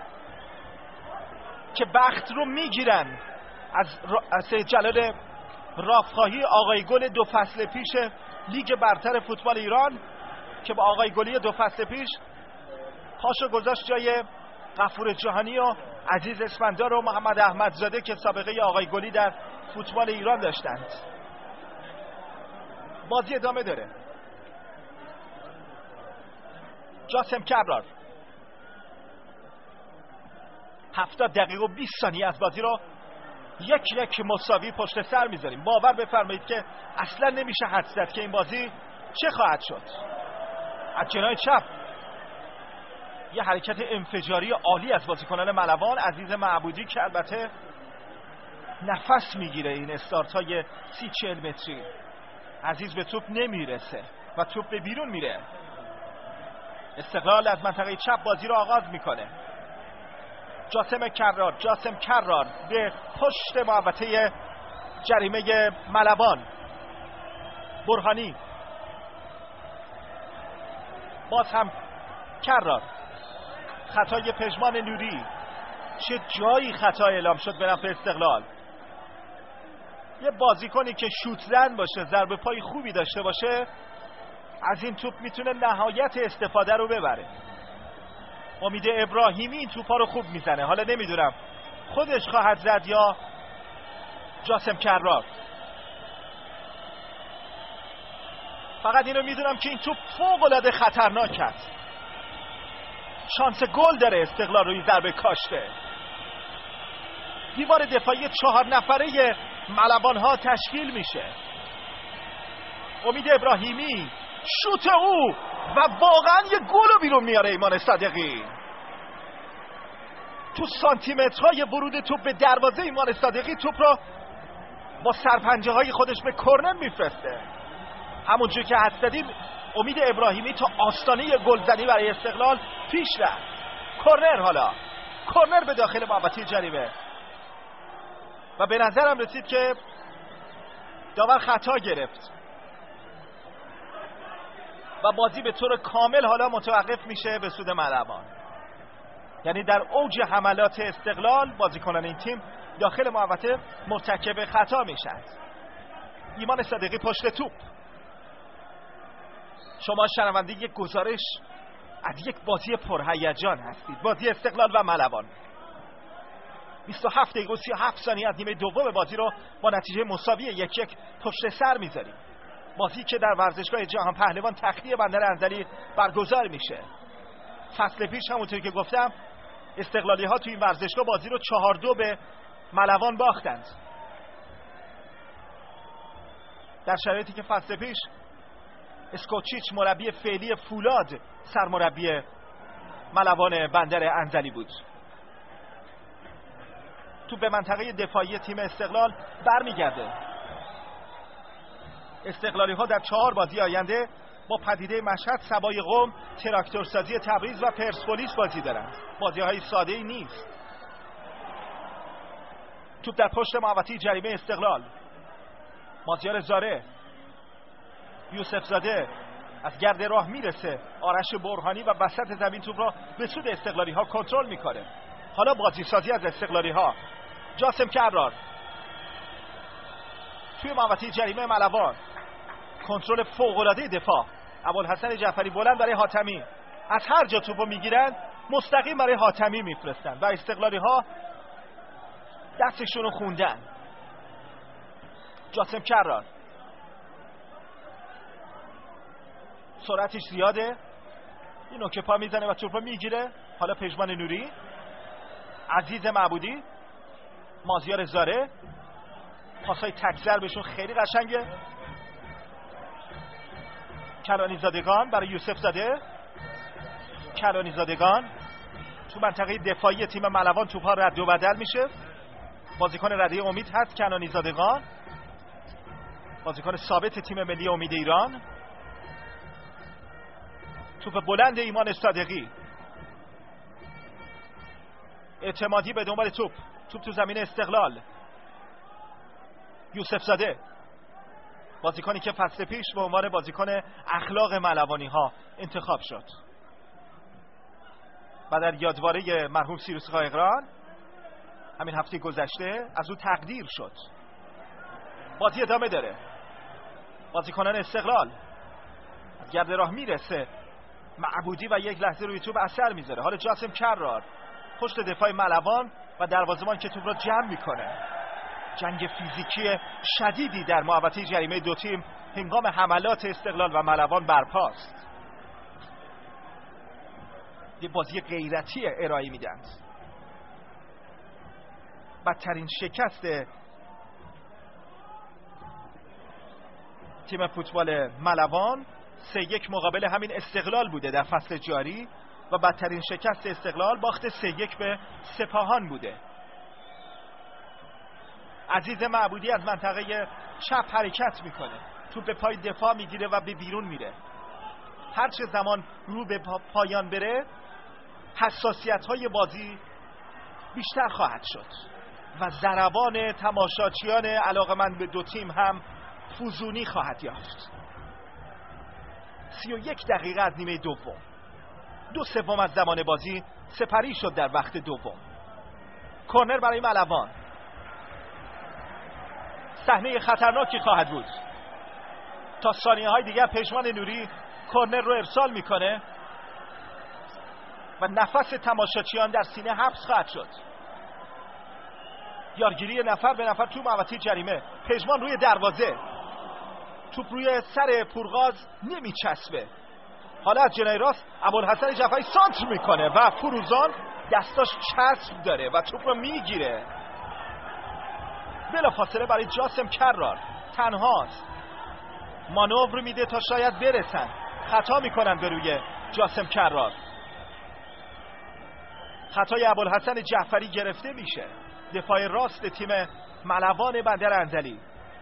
که بخت رو میگیرن از, را... از جلال رافخایی، آقای گل دو فصل پیش لیگ برتر فوتبال ایران که با آقای گلی دو فصل پیش پاشو گذاشت جای غفور جهانی و عزیز اسفندیار و محمد احمدزاده که سابقه آقای گلی در فوتبال ایران داشتند. بازی ادامه داره. جاسم کبرار هفتاد دقیقه و بیست ثانیه از بازی رو یک یک مساوی پشت سر میذاریم. باور بفرمایید که اصلا نمیشه حدس زد که این بازی چه خواهد شد. از جناح چپ یه حرکت انفجاری عالی از بازیکنان ملوان، عزیز معبودی که البته نفس میگیره این استارت های سی چهل متری. عزیز به توپ نمیرسه و توپ به بیرون میره. استقلال از منطقه چپ بازی رو آغاز میکنه. جاسم کرار، جاسم کرار به پشت محوطه جریمه ملوان. برهانی، باز هم کرار. خطای پژمان نوری. چه جایی خطا اعلام شد به نفع استقلال. یه بازیکنی که شوت زن باشه، ضربه پای خوبی داشته باشه، از این توپ میتونه نهایت استفاده رو ببره. امید ابراهیمی این توپا رو خوب میزنه. حالا نمیدونم خودش خواهد زد یا جاسم کرار. فقط اینو میدونم که این توپ فوق‌العاده خطرناک است. شانس گل داره استقلال روی ضربه کاشته. دیوار دفاعی چهار نفره ملوان ها تشکیل میشه. امید ابراهیمی، شوت او و واقعا یه گل رو بیرون میاره ایمان صادقی. تو سانتیمترهای ورود توپ به دروازه ایمان صادقی توپ رو با سرپنجه های خودش به کرنر میفرسته. همونجور که حد زدیم امید ابراهیمی تا آستانه گلزنی برای استقلال پیش رفت. کرنر، حالا کرنر به داخل محوطه جریمه و به نظرم رسید که داور خطا گرفت و بازی به طور کامل حالا متوقف میشه به سود ملوان. یعنی در اوج حملات استقلال بازیکنان این تیم داخل محوطه مرتکب خطا میشن. ایمان صادقی پشت توپ. شما شنونده یک گزارش از یک بازی پرهیجان هستید. بازی استقلال و ملوان. بیست و هفت دقیقه و سی و هفت ثانیه از نیمه دوم بازی رو با نتیجه مساوی یک یک پشت سر میذاریم. بازی که در ورزشگاه جهان پهلوان تختی بندر انزلی برگزار میشه. فصل پیش همونطور که گفتم استقلالی ها توی این ورزشگاه بازی رو چهار دو به ملوان باختند. در شرایطی که فصل پیش اسکوچیچ مربی فعلی فولاد سرمربی ملوان بندر انزلی بود. تو به منطقه دفاعی تیم استقلال برمیگرده. استقلالی ها در چهار بازی آینده با پدیده مشهد، سبای قم، تراکتورسازی تبریز و پرسپولیس بازی دارند. بازی های ساده ای نیست. توپ در پشت محوطه جریمه استقلال. مازیار زاره، یوسف زاده از گرد راه میرسه. آرش برهانی و وسط زمین توپ را به سود استقلالی ها کنترل میکنه. حالا بازی سازی از استقلالی ها. جاسم کرار توی محوطه جریمه ملوان. کنترل فوق‌العاده دفاع. ابوالحسن جعفری بلند برای حاتمی. از هر جا توپو میگیرن مستقیم برای حاتمی میفرستن و استقلالی ها دستشون رو خوندن. جاسم کرار سرعتش زیاده، این نوک پا میزنه و توپ رو میگیره. حالا پژمان نوری، عزیز معبودی، مازیار زاره، پاسای تک ضربشون خیلی قشنگه. کلانی زادگان برای یوسف زاده. کلانی زادگان تو منطقه دفاعی تیم ملوان توپ‌ها رد و بدل میشه. بازیکن رده امید هست کلانی زادگان، بازیکن ثابت تیم ملی امید ایران. توپ بلند ایمان صادقی، اعتمادی به دنبال توپ. توپ تو زمین استقلال. یوسف زاده، بازیکنی که فصل پیش به عنوان بازیکن اخلاق ملوانی ها انتخاب شد و در یادواره مرحوم سیروس قایقران همین هفته گذشته از او تقدیر شد. بازی ادامه داره. بازیکنان استقلال از گرد راه میرسه معبودی و یک لحظه روی توپ اثر میذاره. حالا جاسم کرار پشت دفاع ملوان و دروازه‌بان که توپ را جمع میکنه. جنگ فیزیکی شدیدی در محوطه جریمه دو تیم هنگام حملات استقلال و ملوان برپاست. یه بازی غیرتی ارائه میدن. بدترین شکست تیم فوتبال ملوان سه یک مقابل همین استقلال بوده در فصل جاری و بدترین شکست استقلال باخت سه یک به سپاهان بوده. عزیز معبودی از منطقه چپ حرکت میکنه، توپ به پای دفاع میگیره و به بیرون میره. هر چه زمان رو به پایان بره حساسیت های بازی بیشتر خواهد شد و ضربان تماشاچیان علاقمند به دو تیم هم فزونی خواهد یافت. سی و یک دقیقه از نیمه دوم، دو سوم از زمان بازی سپری شد در وقت دوم. کرنر برای ملوان، صحنه خطرناکی خواهد بود. تا ثانیه های دیگر پژمان نوری کرنر رو ارسال میکنه و نفس تماشاچیان در سینه حبس خواهد شد. یارگیری نفر به نفر تو محوطه جریمه. پژمان روی دروازه، توپ روی سر پورغاز نمیچسبه. حالا از جناح راست ابوالحسن جعفری سانتر میکنه و فروزان دستاش چسب داره و توپ رو میگیره. بلا فاصله برای جاسم کرار، تنهاست، مانور میده تا شاید برسن. خطا میکنن به روی جاسم کرار. خطای ابوالحسن جعفری گرفته میشه. دفاع راست تیم ملوان بندر انزلی.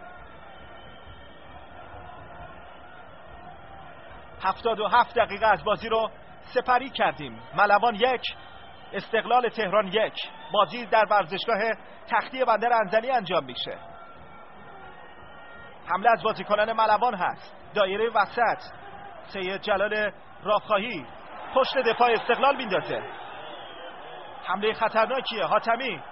هفتاد و هفت دقیقه از بازی رو سپری کردیم. ملوان یک، استقلال تهران یک. بازی در ورزشگاه تختی بندر انزلی انجام میشه. حمله از بازیکنان ملوان هست. دایره وسط سید جلال رافخاهی پشت دفاع استقلال میندازه. حمله خطرناکیه. حاتمی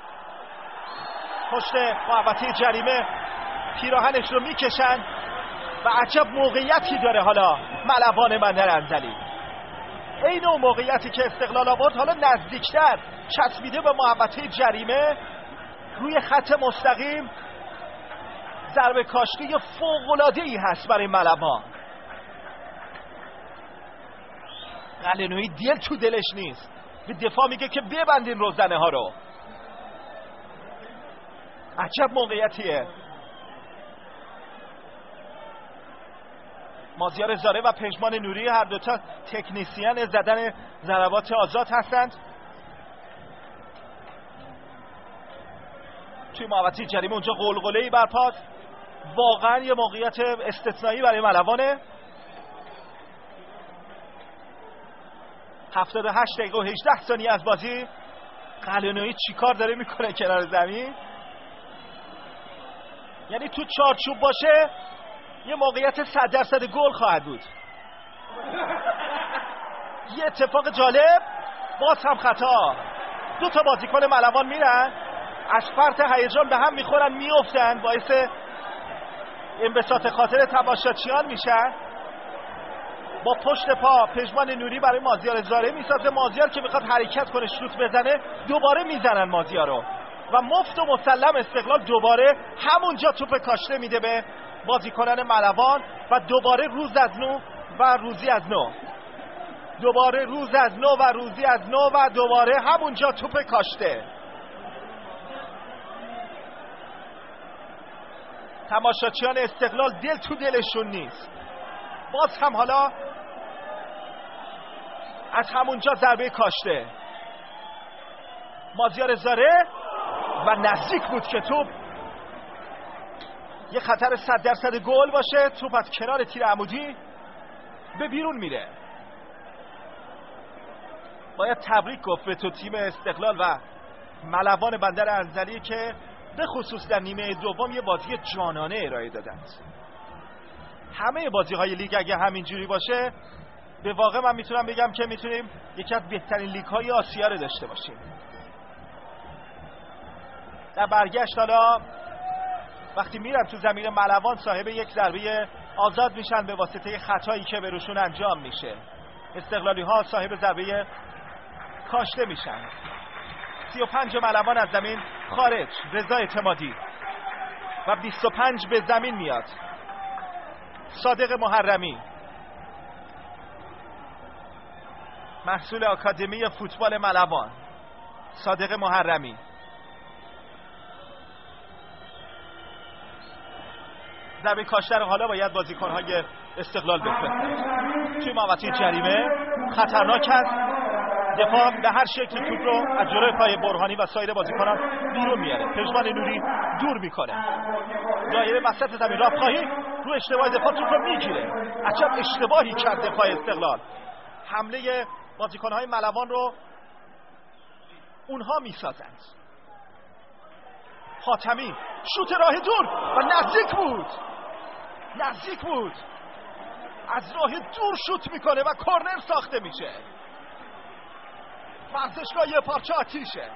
پشت محوطه جریمه پیراهنش رو میکشن و عجب موقعیتی داره حالا ملوان بندر انزلی. این اون موقعیتی که استقلال آورد حالا نزدیکتر چسبیده به محوطه جریمه روی خط مستقیم. ضربه کاشکی فوق‌العاده‌ای هست برای ملوان. قلنویی دل تو دلش نیست، به دفاع میگه که ببندین روزنه ها رو. عجب موقعیتیه. مازیار زاره و پژمان نوری هر دوتا تکنیسیان زدن ضربات آزاد هستند. توی محوطه جریمه اونجا قلقله‌ای برپاست. واقعا یه موقعیت استثنایی برای ملوانه. هفتاد و هشت دقیقه و هجده ثانیه از بازی. قلنویی چیکار داره میکنه کنار زمین؟ یعنی تو چارچوب باشه یه موقعیت صد درصد گل خواهد بود. یه اتفاق جالب، باز هم خطا. دو تا بازیکن ملوان میرن از فرط هیجان به هم میخورن، میافتن، باعث انبساط خاطر تماشاچیان میشن. با پشت پا پژمان نوری برای مازیار زاره میسازه. مازیار که میخواد حرکت کنه شوت بزنه دوباره میزنن مازیار رو و مفت و مسلم استقلال دوباره همونجا توپ کاشته میده به بازیکنان ملوان و دوباره روز از نو و روزی از نو. دوباره روز از نو و روزی از نو و دوباره همونجا توپ کاشته. تماشاچیان استقلال دل تو دلشون نیست. باز هم حالا از همونجا ضربه کاشته. مازیار زاره و نزدیک بود که توپ یه خطر صد درصد گل باشه. توپ از کنار تیر عمودی به بیرون میره. باید تبریک گفت به تو تیم استقلال و ملوان بندر انزلی که به خصوص در نیمه دوم یه بازی جانانه ارائه دادند. همه بازی های لیگ اگه همینجوری باشه به واقع من میتونم بگم که میتونیم یکی از بهترین لیگ های آسیا رو داشته باشیم. در برگشت حالا وقتی میرن تو زمین ملوان صاحب یک ضربه آزاد میشن به واسطه خطایی که به روشون انجام میشه. استقلالی ها صاحب ضربه کاشته میشن. سی و پنج ملوان از زمین خارج. رضا اعتمادی و بیست و پنج به زمین میاد. صادق محرمی محصول آکادمی فوتبال ملوان. صادق محرمی ضربه کاشته رو حالا باید بازیکن‌های استقلال بفرستند. توی محوطه جریمه خطرناک است. دفاع به هر شکل توپ رو از جلوی پای برهانی و سایر بازیکنان بیرون میاره. پژمان نوری دور میکنه. دایره وسط زمین رافخاهی رو اشتباه دفاع توپ رو میگیره. عجب اشتباهی کرد دفاع استقلال. حمله بازیکن‌های ملوان رو اونها میسازند. حاتمی شوت راه دور و نزدیک بود. نزدیک بود. از راه دور شوت میکنه و کورنر ساخته میشه. ورزشگاه یه پارچه آتیشه.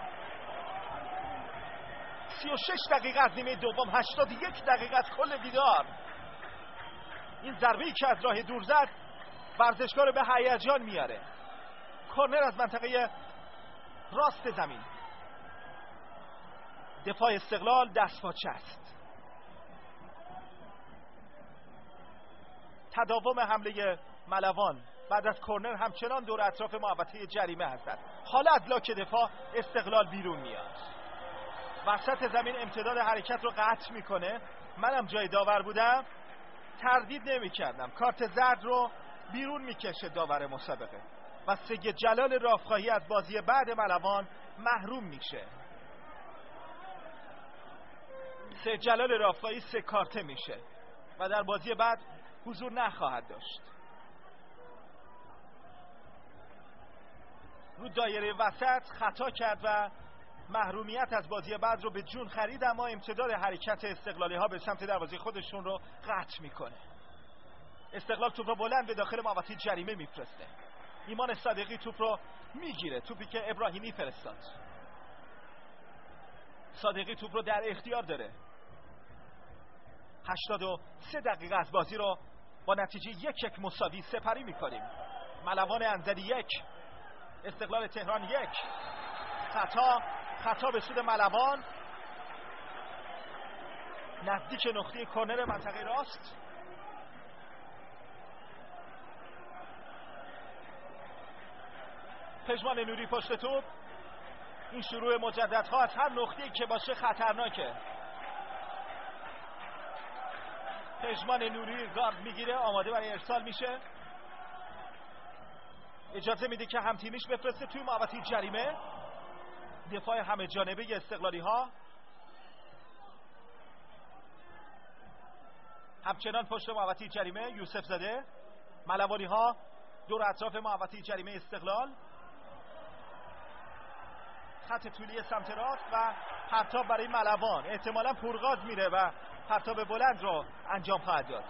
سی و شش دقیقه از نیمه دوم، هشتاد و یک دقیقه از کل دیدار. این ضربه‌ای که از راه دور زد ورزشگاه رو به هیجان میاره. کورنر از منطقه راست زمین. دفاع استقلال دست پاچه است. تداوم حمله ملوان بعد از کورنر همچنان دور اطراف محوطه جریمه هستند. حالا از لاک دفاع استقلال بیرون میاد. وسط زمین امتداد حرکت رو قطع میکنه. منم جای داور بودم تردید نمی کردم. کارت زرد رو بیرون میکشه داور مسابقه و سید جلال رافخاهی از بازی بعد ملوان محروم میشه. سید جلال رافخاهی سه کارته میشه و در بازی بعد حضور نخواهد داشت. رو دایره وسط خطا کرد و محرومیت از بازی بعد رو به جون خرید، اما امتداد حرکت استقلالی ها به سمت دروازه خودشون رو قطع میکنه. استقلال توپ رو بلند به داخل محوطه جریمه میفرسته. ایمان صادقی توپ رو میگیره، توپی که ابراهیمی فرستاد. صادقی توپ رو در اختیار داره. هشتاد و سه دقیقه از بازی رو با نتیجه یک یک مساوی سپری میکنیم. ملوان انزلی یک، استقلال تهران یک. خطا خطا به سود ملوان نزدیک نقطه کورنر منطقه راست. پژمان نوری پشت توپ. این شروع مجددها از هر نقطه‌ای که باشه خطرناکه. پژمان نوری گارد میگیره، آماده برای ارسال میشه. اجازه میده که هم تیمیش بفرسته توی محوطه جریمه. دفاع همه جانبه استقلالی ها همچنان پشت محوطه جریمه. یوسف زاده. ملوانی ها دور اطراف محوطه جریمه استقلال. خط طولی سمت راست و پرتاب برای ملوان. احتمالاً پرغاز میره و پرتاب بلند رو انجام خواهد داد.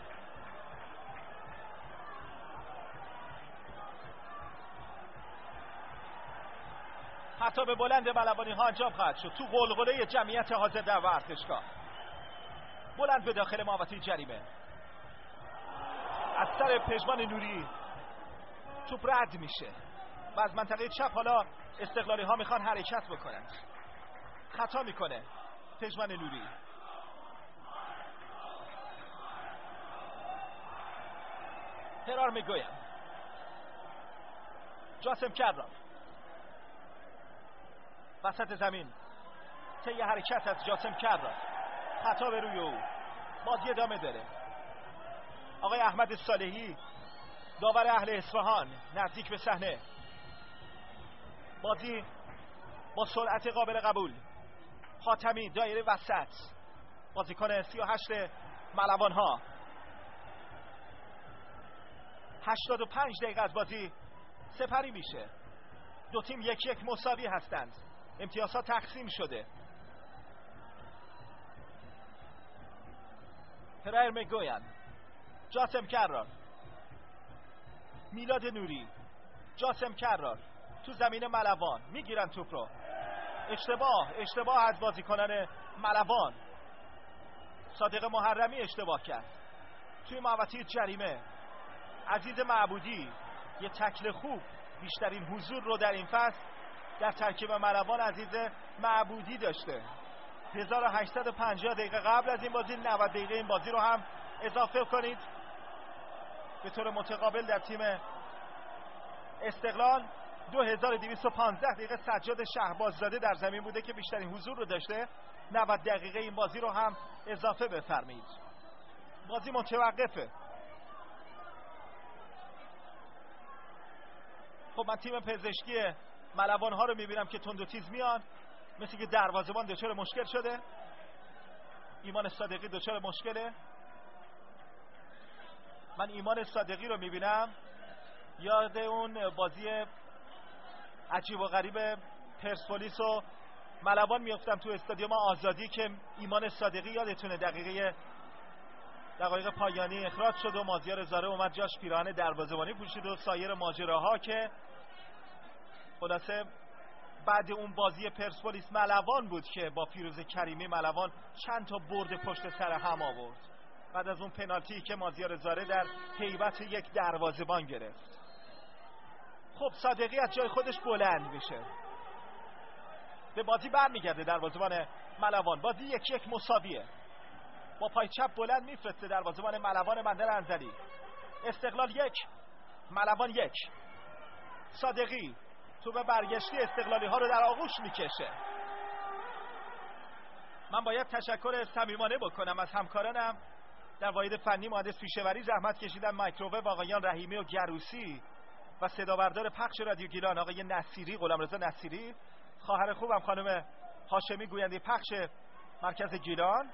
پرتاب بلند ملوانی ها انجام خواهد شد تو قلقله جمعیت حاضر در ورزشگاه. بلند به داخل محوطه جریمه. از سر پژمان نوری توپ رد میشه و از منطقه چپ حالا استقلالی ها میخوان حرکت بکنند. خطا میکنه پژمان نوری. هرار میگویم جاسم کرار وسط زمین، طی حرکت از جاسم کرار، خطا به روی او، بازی ادامه داره. آقای احمد صالحی داور اهل اصفهان نزدیک به صحنه، بازی با سرعت قابل قبول. خاتمی دایره وسط، بازیکن سی و هشت ملوان ها. هشتاد و پنج دقیقه از بازی سپری میشه. دو تیم یک یک مساوی هستند. امتیازها تقسیم شده. پرایر میگوین، جاسم کرار، میلاد نوری، جاسم کرار تو زمین ملوان میگیرن توپ رو. اشتباه اشتباه از بازیکنان ملوان. صادق محرمی اشتباه کرد توی محوطه جریمه. عزیز معبودی یه تکل خوب، بیشترین حضور رو در این فصل در ترکیب ملوان عزیز معبودی داشته. هزار و هشتصد و پنجاه دقیقه قبل از این بازی، نود دقیقه این بازی رو هم اضافه کنید. به طور متقابل در تیم استقلال دو هزار و دویست و پانزده دقیقه سجاد شهباززاده در زمین بوده که بیشترین حضور رو داشته. نود دقیقه این بازی رو هم اضافه بفرمایید. بازی متوقفه. خب من تیم پزشکی ملوان ها رو میبینم که تند و تیز میان، مثل که دروازه‌بان دچار مشکل شده. ایمان صادقی دچار مشکله. من ایمان صادقی رو میبینم یاد اون بازی عجیب و غریب پرسپولیس و ملوان میافتم تو استادیوم آزادی که ایمان صادقی یادتونه دقیقه دقایق پایانی اخراج شد و مازیار زاره اومد جاش پیراهن دروازه‌بانی پوشید و سایر ماجراها، که خلاصه بعد اون بازی پرسپولیس ملوان بود که با فیروز کریمی ملوان چند تا برد پشت سر هم آورد بعد از اون پنالتی که مازیار زاره در هیبت یک دروازه‌بان گرفت. خب صادقی از جای خودش بلند میشه، به بازی برمیگرده دروازه‌بان ملوان. بازی یک یک مساویه. با پای چپ بلند میفرسته دروازه‌بان ملوان بندر انزلی. استقلال یک ملوان یک. صادقی تو به برگشتی استقلالی ها رو در آغوش میکشه. من باید تشکر صمیمانه بکنم از همکارانم در واحد فنی مهندس پیشوری، زحمت کشیدن مایکروویو آقایان رحیمی و گروسی و صدا بردار پخش رادیو گیلان آقای نصیری، غلامرضا نصیری، خواهر خوبم خانم هاشمی گوینده پخش مرکز گیلان،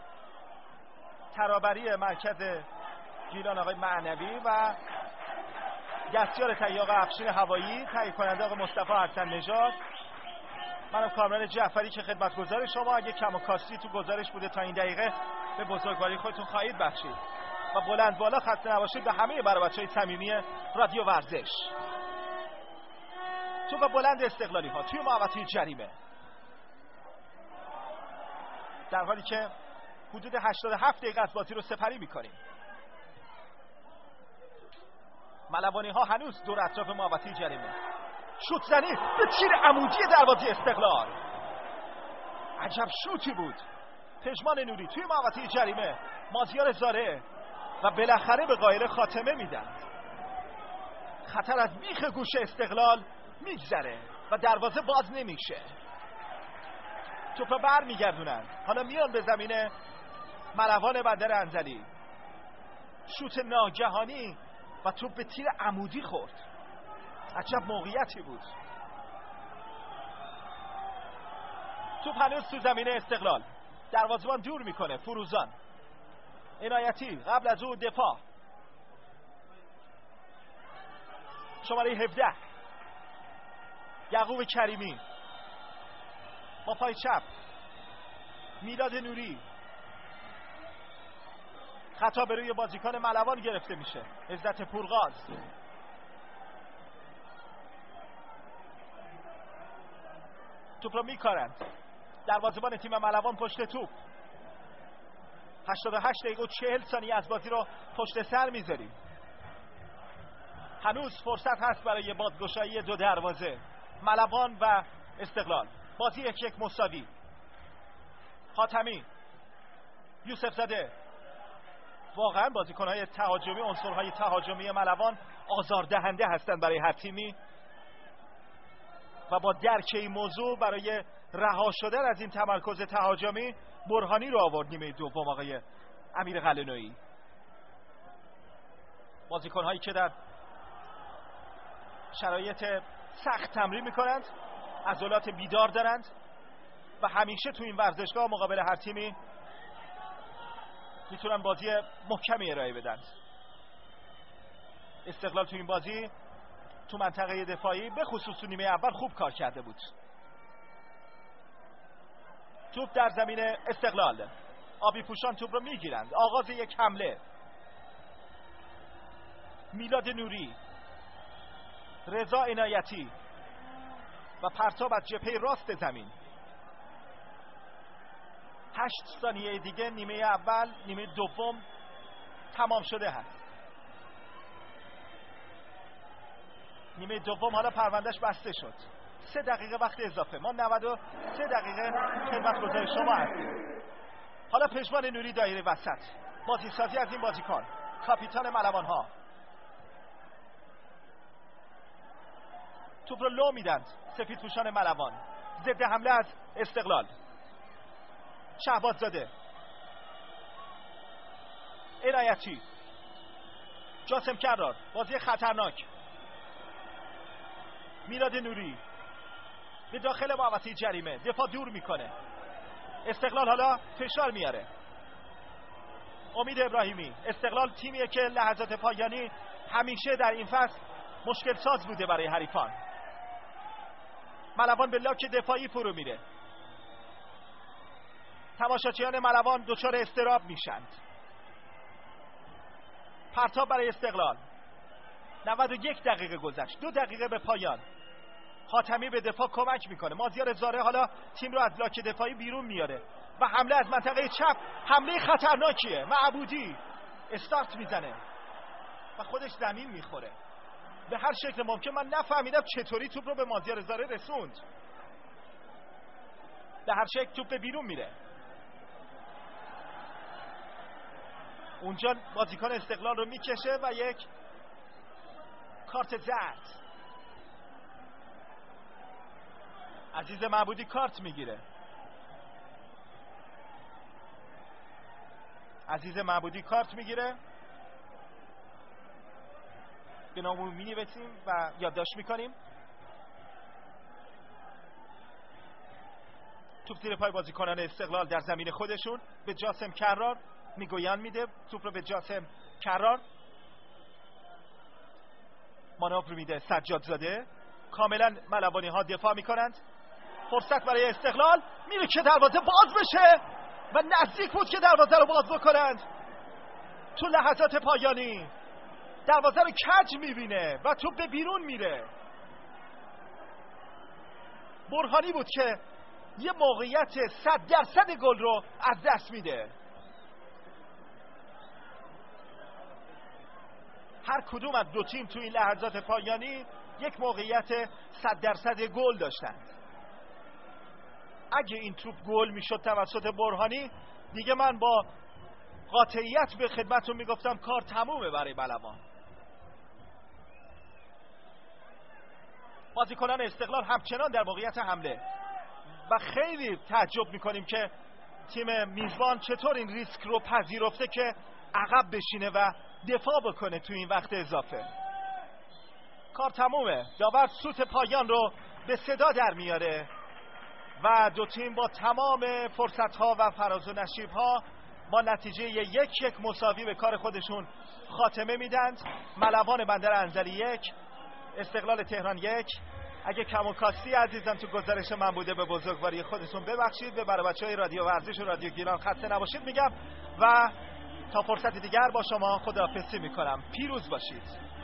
ترابری مرکز گیلان آقای معنوی و دستیار تهیه آقای افشین هوایی، تهیه کننده آقای مصطفی حسن نژاد. منم کامران جعفری که خدمتگزار شما. اگه کم و کاستی تو گزارش بوده تا این دقیقه به بزرگواری خودتون خواهید بخشید و بلند بالا خسته نباشید به همه برای بچهای صمیمی رادیو ورزش. تو به بلند استقلالی ها توی محوطه جریمه، در حالی که حدود هشتاد و هفت دقیقه از بازی رو سپری میکنیم. ملوانی ها هنوز دور اطراف محوطه جریمه. شوت زنی به تیر عمودی دروازه استقلال. عجب شوتی بود. پژمان نوری توی محوطه جریمه، مازیار زاره و بالاخره به قایره خاتمه میدن. خطر از بیخ گوش استقلال میگذره و دروازه باز نمیشه. توپ بر میگردونن. حالا میان به زمین ملوان بندر انزلی. شوت ناگهانی و توپ به تیر عمودی خورد. عجب موقعیتی بود. توپ هنوز تو زمین استقلال. دروازه‌بان دور میکنه. فروزان عنایتی قبل از او دفاع. شماره هفده یعقوب کریمی با پای چپ. میلاد نوری. خطا به روی بازیکن ملوان گرفته میشه. عزت پورغاز. توپ رو میکارند. دروازه‌بان تیم ملوان پشت توپ. هشتاد و هشت دقیقه و چهل ثانیه از بازی رو پشت سر میذاریم. هنوز فرصت هست برای بازگشایی دو دروازه ملوان و استقلال. بازی یک یک مساوی. خاتمی، یوسف زاده. واقعا بازیکن‌های تهاجمی، عنصرهای تهاجمی ملوان آزاردهنده هستند برای هر تیمی. و با درک این موضوع برای رها شدن از این تمرکز تهاجمی برهانی رو آورد نیمه دوم آقای امیر قلعه‌نویی. بازیکن‌هایی که در شرایط سخت تمرین می‌کنند، عضلات بیدار دارند و همیشه تو این ورزشگاه مقابل هر تیمی میتونن بازی محکمی ارائه بدن. استقلال تو این بازی تو منطقه دفاعی به خصوص تو نیمه اول خوب کار کرده بود. توپ در زمین استقلال، آبی پوشان توپ رو میگیرند. آغاز یک حمله، میلاد نوری، رضا عنایتی و پرتاب از جبهه راست زمین. هشت ثانیه دیگه نیمه اول، نیمه دوم تمام شده هست. نیمه دوم حالا پروندهش بسته شد. سه دقیقه وقت اضافه، ما نود و سه دقیقه خدمت گذار شما هستیم. حالا پژمان نوری دایره وسط، بازی سازی از این بازیکن، کاپیتان ملوان ها. توپ رو لو میدند سفید پوشان ملوان. ضد حمله از استقلال، شهباز زاده، عنایتی، جاسم کرار. بازی خطرناک. میلاد نوری به داخل محوطه جریمه، دفاع دور میکنه. استقلال حالا فشار میاره. امید ابراهیمی. استقلال تیمیه که لحظات پایانی همیشه در این فصل مشکل ساز بوده برای حریفان. ملوان به لاک دفاعی فرو میره. تماشاچیان ملوان دچار اضطراب میشند. پرتاب برای استقلال. نود و یک دقیقه گذشت، دو دقیقه به پایان. خاتمی به دفاع کمک میکنه. مازیار زاره حالا تیم رو از لاک دفاعی بیرون میاره و حمله از منطقه چپ، حمله خطرناکیه. معبودی استارت میزنه و خودش زمین میخوره. به هر شکل ممکن من نفهمیدم چطوری توپ رو به مازیار زاره رسوند. به هر شکل توپ به بیرون میره. اونجا بازیکن استقلال رو میکشه و یک کارت زرد. عزیز معبودی کارت میگیره. عزیز معبودی کارت میگیره. به نامون مینویسیم و یادداشت میکنیم. توپ زیر پای بازیکنان استقلال در زمین خودشون به جاسم کرار. میگویان میده توپ رو به جاسم کرار. مانور میده سجاد زاده. کاملا ملوانی ها دفاع میکنند. فرصت برای استقلال، میره که دروازه باز بشه و نزدیک بود که دروازه رو باز بکنند. تو لحظات پایانی دروازه رو کج میبینه و توپ به بیرون میره. برهانی بود که یه موقعیت صد درصد گل رو از دست میده. هر کدوم از دو تیم تو این لحظات پایانی یک موقعیت صد درصد گل داشتند. اگه این توپ گل میشد توسط برهانی، دیگه من با قاطعیت به خدمتتون میگفتم کار تمومه برای ملوان. بازیکنان استقلال همچنان در موقعیت حمله و خیلی تعجب میکنیم که تیم میزبان چطور این ریسک رو پذیرفته که عقب بشینه و دفاع بکنه تو این وقت اضافه. کار تمومه. داور سوت پایان رو به صدا در میاره و دو تیم با تمام فرصت‌ها و فراز و نشیب‌ها با نتیجه یک یک مساوی به کار خودشون خاتمه میدند. ملوان بندر انزلی یک، استقلال تهران یک. اگه کم و کاستی عزیزم تو گزارش من بوده به بزرگواری خودتون ببخشید. به برای بچهای رادیو ورزش و رادیو گیلان خسته نباشید میگم و تا فرصت دیگر با شما خداحافظی میکنم. پیروز باشید.